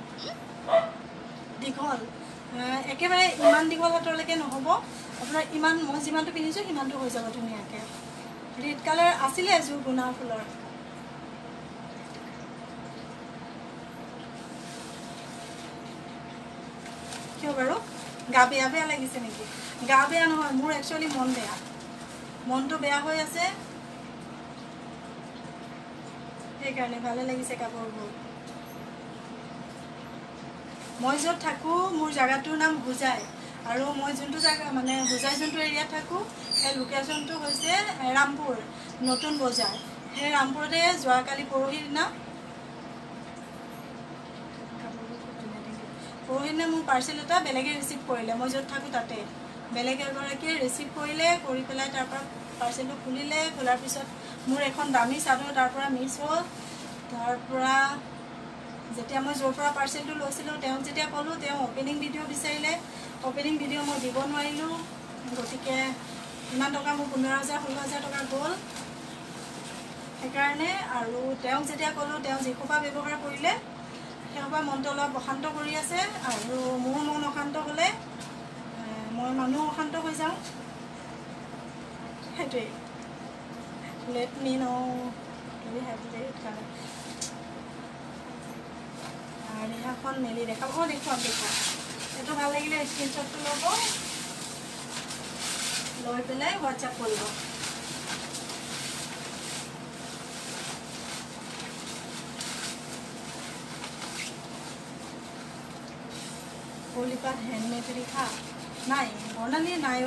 Speaker 1: দীঘল একেবাৰে ইমান দীঘল হাতলৈকে নহ'ব আপোনাৰ ইমান মই যিমানটো পিন্ধিছোঁ সিমানটো হৈ যাব ধুনীয়াকৈ ৰেড কালাৰ আছিলে এযোৰ গুণা ফুলৰ কিয় বাৰু গা বেয়া বেয়া লাগিছে নেকি গা বেয়া নহয় মোৰ একচুৱেলি মন বেয়া মনটো বেয়া হৈ আছে সেইকাৰণে ভালে লাগিছে কাপোৰবোৰ মই য'ত থাকোঁ মোৰ জেগাটোৰ নাম হোজাই আৰু মই যোনটো জেগা মানে হোজাই যোনটো এৰিয়াত থাকোঁ সেই লোকেশ্যনটো হৈছে ৰামপুৰ নতুন বজাৰ সেই ৰামপুৰতে যোৱাকালি পৰহি দিনা মোৰ পাৰ্চেল এটা বেলেগে ৰিচিভ কৰিলে মই য'ত থাকোঁ তাতে বেলেগ এগৰাকীয়ে ৰিচিভ কৰিলে কৰি পেলাই তাৰপৰা পাৰ্চেলটো খুলিলে খোলাৰ পিছত মোৰ এখন দামী চাদৰ তাৰপৰা মিছ হ'ল তাৰপৰা যেতিয়া মই য'ৰ পৰা পাৰ্চেলটো লৈছিলোঁ তেওঁক যেতিয়া ক'লোঁ তেওঁ অপেনিং ভিডিঅ' বিচাৰিলে অপেনিং ভিডিঅ' মই দিব নোৱাৰিলোঁ গতিকে ইমান টকা মোৰ 15,000 16,000 টকা গ'ল সেইকাৰণে আৰু তেওঁক যেতিয়া ক'লোঁ তেওঁ যিসোপা ব্যৱহাৰ কৰিলে সেইসোপা মনটো অলপ অশান্ত কৰি আছে আৰু মোৰ মন অশান্ত হ'লে মই মানুহ অশান্ত হৈ যাওঁ সেইটোৱেই let me know' do have red colour ৰিহাখন মেলি দেখাব দেখুৱাম এইটো ভাল লাগিলে স্ক্ৰীনশ্বটটো ল'ব লৈ পেলাই হোৱাটছআপ কৰিব পলিপাত হেণ্ডমেড ৰিহা নাই বৰ্ণালী নাই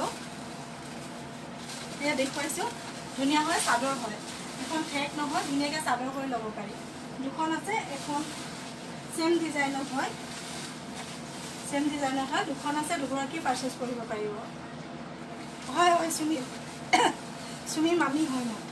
Speaker 1: এয়া দেখুৱাইছোঁ ধুনীয়া হয় চাদৰ হয় এখন ঠেক নহয় ধুনীয়াকৈ চাদৰ কৰি ল'ব পাৰি দুখন আছে এখন চেম ডিজাইনত হয় দুখন আছে দুগৰাকী পাৰ্চেছ কৰিব পাৰিব হয় হয় চুমি মামী হয় মই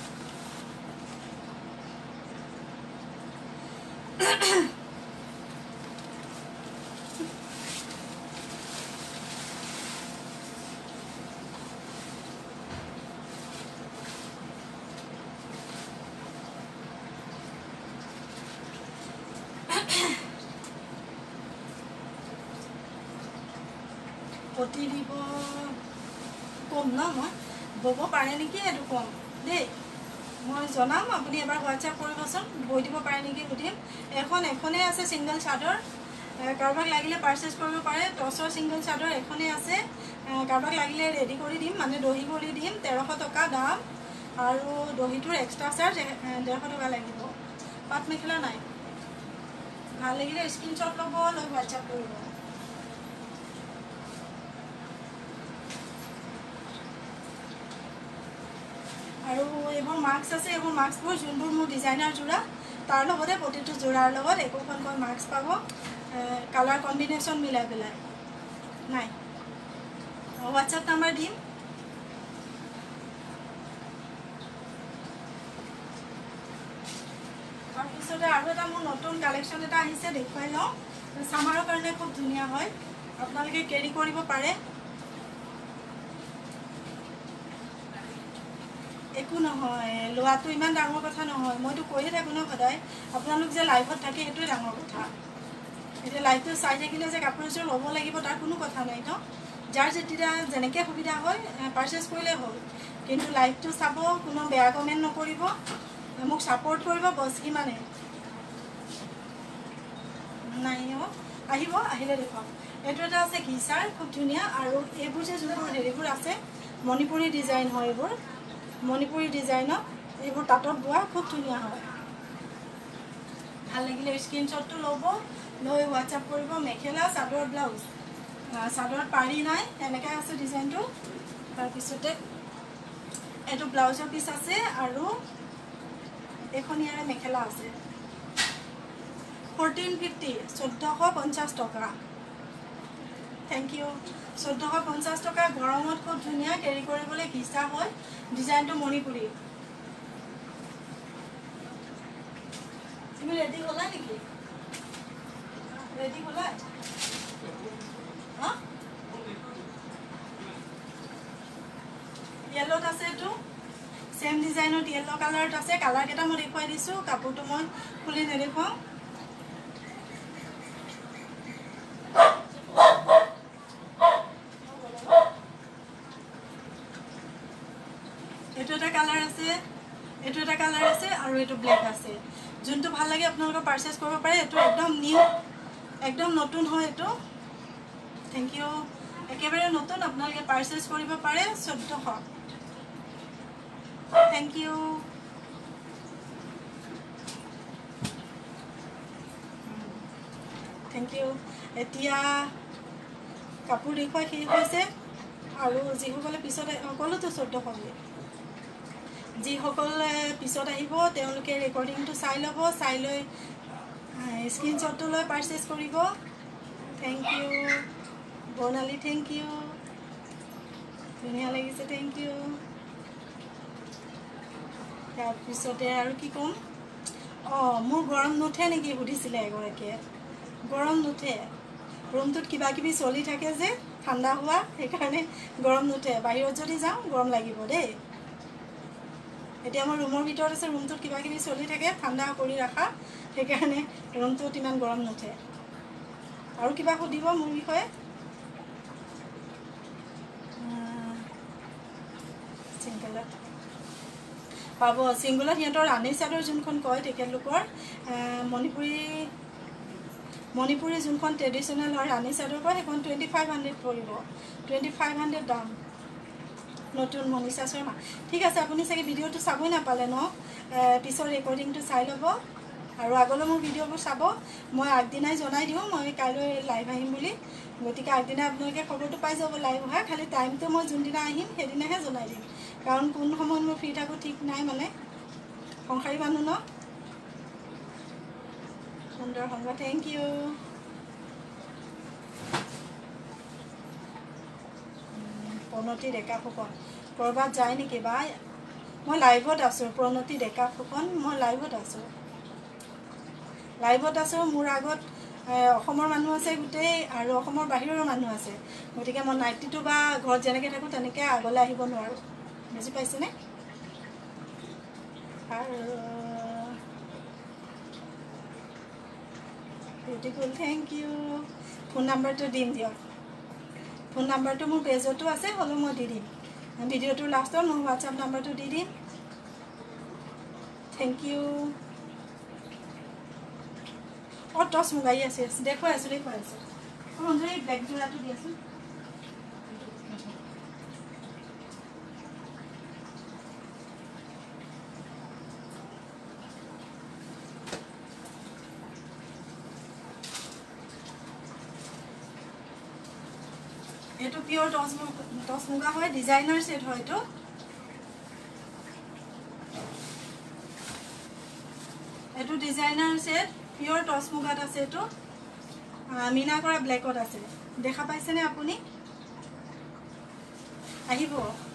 Speaker 1: পতি দিব কম ন মই ব'ব পাৰে নেকি এইটো কম দেই মই জনাম আপুনি এবাৰ হোৱাটছআপ কৰিবচোন বৈ দিব পাৰে নেকি সুধিম এখনেই আছে ছিংগল চাদৰ কাৰোবাক লাগিলে পাৰ্চেছ কৰিব পাৰে টচৰ ছিংগল চাদৰ এখনেই আছে কাৰোবাক লাগিলে ৰেডি কৰি দিম মানে দহি কৰি দিম 1300 টকা দাম আৰু দহিটোৰ এক্সট্ৰা চাৰ্জ 150 টকা লাগিব পাট মেখেলা নাই ভাল লাগিলে স্ক্ৰীনশ্বট ল'ব লৈ হোৱাটছআপ কৰিব আৰু এইবোৰ মাস্ক আছে এইবোৰ মাস্কবোৰ যোনবোৰ মোৰ ডিজাইনাৰ যোৰা তাৰ লগতে প্ৰতিটো যোৰাৰ লগত একোখনকৈ মাস্ক পাব কালাৰ কম্বিনেশ্যন মিলাই পেলাই নাই হোৱাটছআপ নাম্বাৰ দিম তাৰপিছতে আৰু এটা মোৰ নতুন কালেকশ্যন এটা আহিছে দেখুৱাই লওঁ ছামাৰৰ কাৰণে খুব ধুনীয়া হয় আপোনালোকে কেৰি কৰিব পাৰে একো নহয় লোৱাটো ইমান ডাঙৰ কথা নহয় মইতো কৈয়ে থাকোঁ ন সদায় আপোনালোক যে লাইভত থাকে সেইটোৱে ডাঙৰ কথা এতিয়া লাইভটো চাই থাকিলে যে কাপোৰ এযোৰ ল'ব লাগিব তাৰ কোনো কথা নাই ন যাৰ যেতিয়া যেনেকৈ সুবিধা হয় পাৰ্চেছ কৰিলে হ'ল কিন্তু লাইভটো চাব কোনো বেয়া কমেণ্ট নকৰিব মোক ছাপোৰ্ট কৰিব বছ সিমানে নাই আহিব আহিলে দেখুৱাম এইটো এটা আছে ঘিচাৰ খুব ধুনীয়া আৰু এইবোৰ যে যোনবোৰ হেৰিবোৰ আছে মণিপুৰী ডিজাইন হয় এইবোৰ মণিপুৰী ডিজাইনত এইবোৰ তাঁতত বোৱা খুব ধুনীয়া হয় ভাল লাগিলে স্ক্ৰীনশ্বটটো ল'ব লৈ হোৱাটছআপ কৰিব মেখেলা চাদৰ ব্লাউজ চাদৰত পাৰি নাই এনেকৈ আছে ডিজাইনটো তাৰপিছতে এইটো ব্লাউজৰ পিচ আছে আৰু এখন ইয়াৰে মেখেলা আছে 1450 1450 টকা থেংক ইউ 1450 টকা গৰমত খুব ধুনীয়া কেৰি কৰিবলৈ ঘিচা হয় ডিজাইনটো মণিপুৰী তুমি ৰেডি হ'লা নেকি ৰেডি হ'লা येलोत আছে এইটো सेम डिजाइनत येलो कलर আছে कलर केटा মই দেখুৱাই দিছো কাপোৰটো মই খুলি নেদেখাও এটা কালাৰ আছে আৰু এটো ব্ল্যাক আছে যোনটো ভাল লাগে আপোনালোকে পাৰচেজ কৰিব পাৰে এটো একদম নিউ একদম নতুন হয় এটো থ্যাংক ইউ একেবাৰে নতুন আপোনালোকে পাৰচেজ কৰিব পাৰে 1400 থ্যাংক ইউ এতিয়া কাপোৰ দেখুৱাই শেষ হৈছে আৰু যিসকলে পিছত সকলোতো 1400 যিসকলে পিছত আহিব তেওঁলোকে ৰেকৰ্ডিংটো চাই ল'ব চাই লৈ স্ক্ৰীনশ্বটটো লৈ পাৰচেজ কৰিব thank you Barnali thank you ধুনীয়া লাগিছে থ্যাংক ইউ তাৰপিছতে আৰু কি ক'ম মোৰ গৰম নুঠে নেকি সুধিছিলে এগৰাকীয়ে গৰম নুঠে ৰুমটোত কিবা কিবি চলি থাকে যে ঠাণ্ডা হোৱা সেইকাৰণে গৰম নুঠে বাহিৰত যদি যাওঁ গৰম লাগিব দেই এতিয়া মই ৰুমৰ ভিতৰত আছে ৰুমটোত কিবা কিবি চলি থাকে ঠাণ্ডা কৰি ৰাখা সেইকাৰণে ৰুমটোত ইমান গৰম নুঠে আৰু কিবা সুধিব মোৰ বিষয়ে সিংগলত পাব সিংগলত সিহঁতৰ ৰাণী চাদৰ যোনখন কয় তেখেতলোকৰ মণিপুৰী যোনখন ট্ৰেডিশ্যনেল হয় ৰাণী চাদৰ কয় সেইখন 2500 পৰিব 2500 দাম নতুন মনিষা শৰ্মা ঠিক আছে আপুনি চাগে ভিডিঅ'টো চাবই নাপালে ন পিছৰ ৰেকৰ্ডিংটো চাই ল'ব আৰু আগলৈ মোৰ ভিডিঅ'বোৰ চাব মই আগদিনাই জনাই দিওঁ মই কাইলৈ লাইভ আহিম বুলি গতিকে আগদিনা আপোনালোকে খবৰটো পাই যাব লাইভ হোৱা খালি টাইমটো মই যোনদিনা আহিম সেইদিনাহে জনাই দিম কাৰণ কোন সময়ত মই ফ্ৰী থাকোঁ ঠিক নাই মানে সংসাৰী মানুহ ন সুন্দৰ সংগ থেংক ইউ প্ৰণতি ডেকা ফুকন ক'ৰবাত যায় নেকি বা মই লাইভত আছোঁ প্ৰণতি ডেকা ফুকন মই লাইভত আছোঁ মোৰ আগত অসমৰ মানুহ আছে গোটেই আৰু অসমৰ বাহিৰৰো মানুহ আছে গতিকে মই নাইটিটো বা ঘৰত যেনেকৈ থাকোঁ তেনেকৈ আগলৈ আহিব নোৱাৰোঁ বুজি পাইছেনে আৰু বিউটিফুল থেংক ইউ ফোন নাম্বাৰটো দিম দিয়ক ফোন নাম্বাৰটো মোৰ পেজতো আছে হ'লেও মই দি দিম ভিডিঅ'টোৰ লাষ্টত মোৰ হোৱাটছআপ নাম্বাৰটো দি দিম থেংক ইউ টচ মুগাই আছে দেখুৱাই আছোঁ অঞ্জলি ব্লেক যোৰাটো দি আছোঁ এইটো পিওর টস মুগা হয় ডিজাইনার সেট হয় এইটো ডিজাইনার সেট পিওর টস মুগাত আছে এইটো মিনা কৰা ব্ল্যাকত আছে দেখা পাইছেনে আপুনি আহিব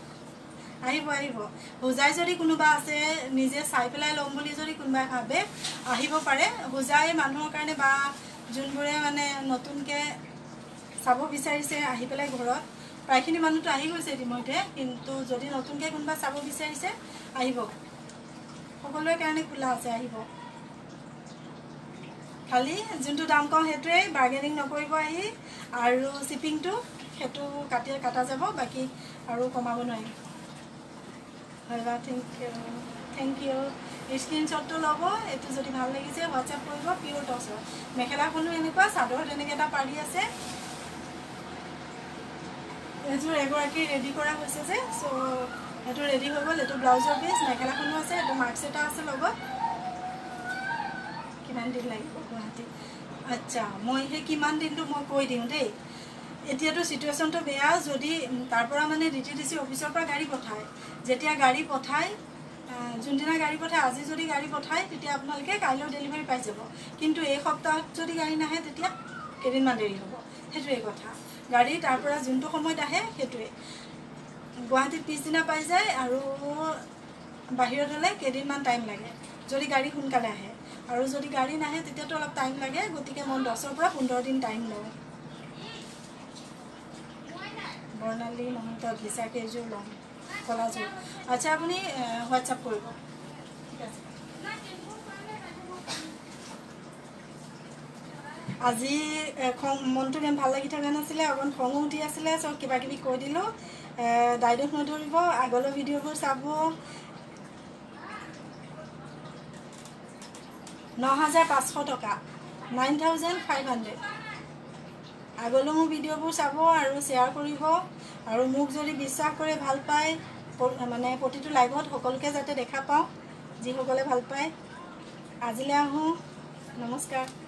Speaker 1: হুজাই যদি কোনোবা আছে নিজে চাই পেলাই লম বুলি যদি কোনোবাই ভাবে আহিব পাৰে হুজাই মানুহৰ কাৰণে বা যোনবোৰে মানে নতুনকে চাব বিচাৰিছে আহি পেলাই ঘৰত প্ৰায়খিনি মানুহটো আহি গৈছে ইতিমধ্যে কিন্তু যদি নতুনকে কোনোবা চাব বিচাৰিছে আহিব সকলোৰে কাৰণে খোলা আছে আহিব খালি যোনটো দাম কম হেতুৱে বাৰ্গেনিং নকৰিব আহি আৰু শিপিংটো হেতু কাটা যাব বাকি আৰু কমাব নোৱাৰিম হয়বা থ্যাংক ইউ স্ক্ৰীনশ্বটটো ল'ব এটো যদি ভাল লাগিছে হোৱাটছআপ কৰিব পিওৰ টছ মেখেলাখনো এনেকুৱা চাদৰ তেনেকৈ এটা পাৰি আছে এযোৰ এগৰাকী ৰেডি কৰা হৈছে যে সো এটো ৰেডি হৈ গ'ল এটো ব্লাউজৰ পিস মেখেলাখনো আছে এটো মাৰ্কস এটা আছে লগত কিমান দিন লাগিব গুৱাহাটী আচ্ছা মই হে কিমান দিনটো মই কৈ দিওঁ দেই এতিয়াটো সিচুৱেশনটো বেয়া যদি তাৰ পৰা মানে ডিটিডিসি অফিচৰ পৰা গাড়ী পঠায় যেতিয়া গাড়ী পঠায় যোনদিনা গাড়ী পঠায় আজি যদি গাড়ী পঠায় তেতিয়া আপোনালোকে কাইলৈ ডেলিভাৰী পাই যাব কিন্তু এই সপ্তাহত যদি গাড়ী নাহে তেতিয়া কেদিনমান দেৰি হ'ব হেতুৱে কথা গাড়ী তাৰ পৰা যোনটো সময়ত আহে হেতুৱে গুৱাহাটীত পিছদিনা পাই যায় আৰু বাহিৰত হলে কেদিনমান টাইম লাগে যদি গাড়ী সোনকালে আহে আৰু যদি গাড়ী নাহে তেতিয়াতো অলপ টাইম লাগে, গতিকে মই 10ৰ পৰা 15 দিন টাইম লওঁ। বৰ্ণালী মহন্ত ভিছা কেইযোৰ ল'ম, কলাযোৰ। আচ্ছা, আপুনি হোৱাটছআপ কৰিব, ঠিক আছে। আজি মনটো ইমান ভাল লাগি থকা নাছিলে, অকণ খঙো উঠি আছিলে, চব কিবা কিবি কৈ দিলোঁ। দাইদক নধৰিব, আগলৈ ভিডিঅ'বোৰ চাব। 9,500 টকা, 9,500। আগলৈ মোৰ ভিডিঅ'বোৰ চাব আৰু শ্বেয়াৰ কৰিব, আৰু মোক যদি বিশ্বাস কৰে ভাল পায়, মানে প্ৰতিটো লাইভত সকলোকে যাতে দেখা পাওঁ, যিসকলে ভাল পায়। আজিলৈ আহোঁ, নমস্কাৰ।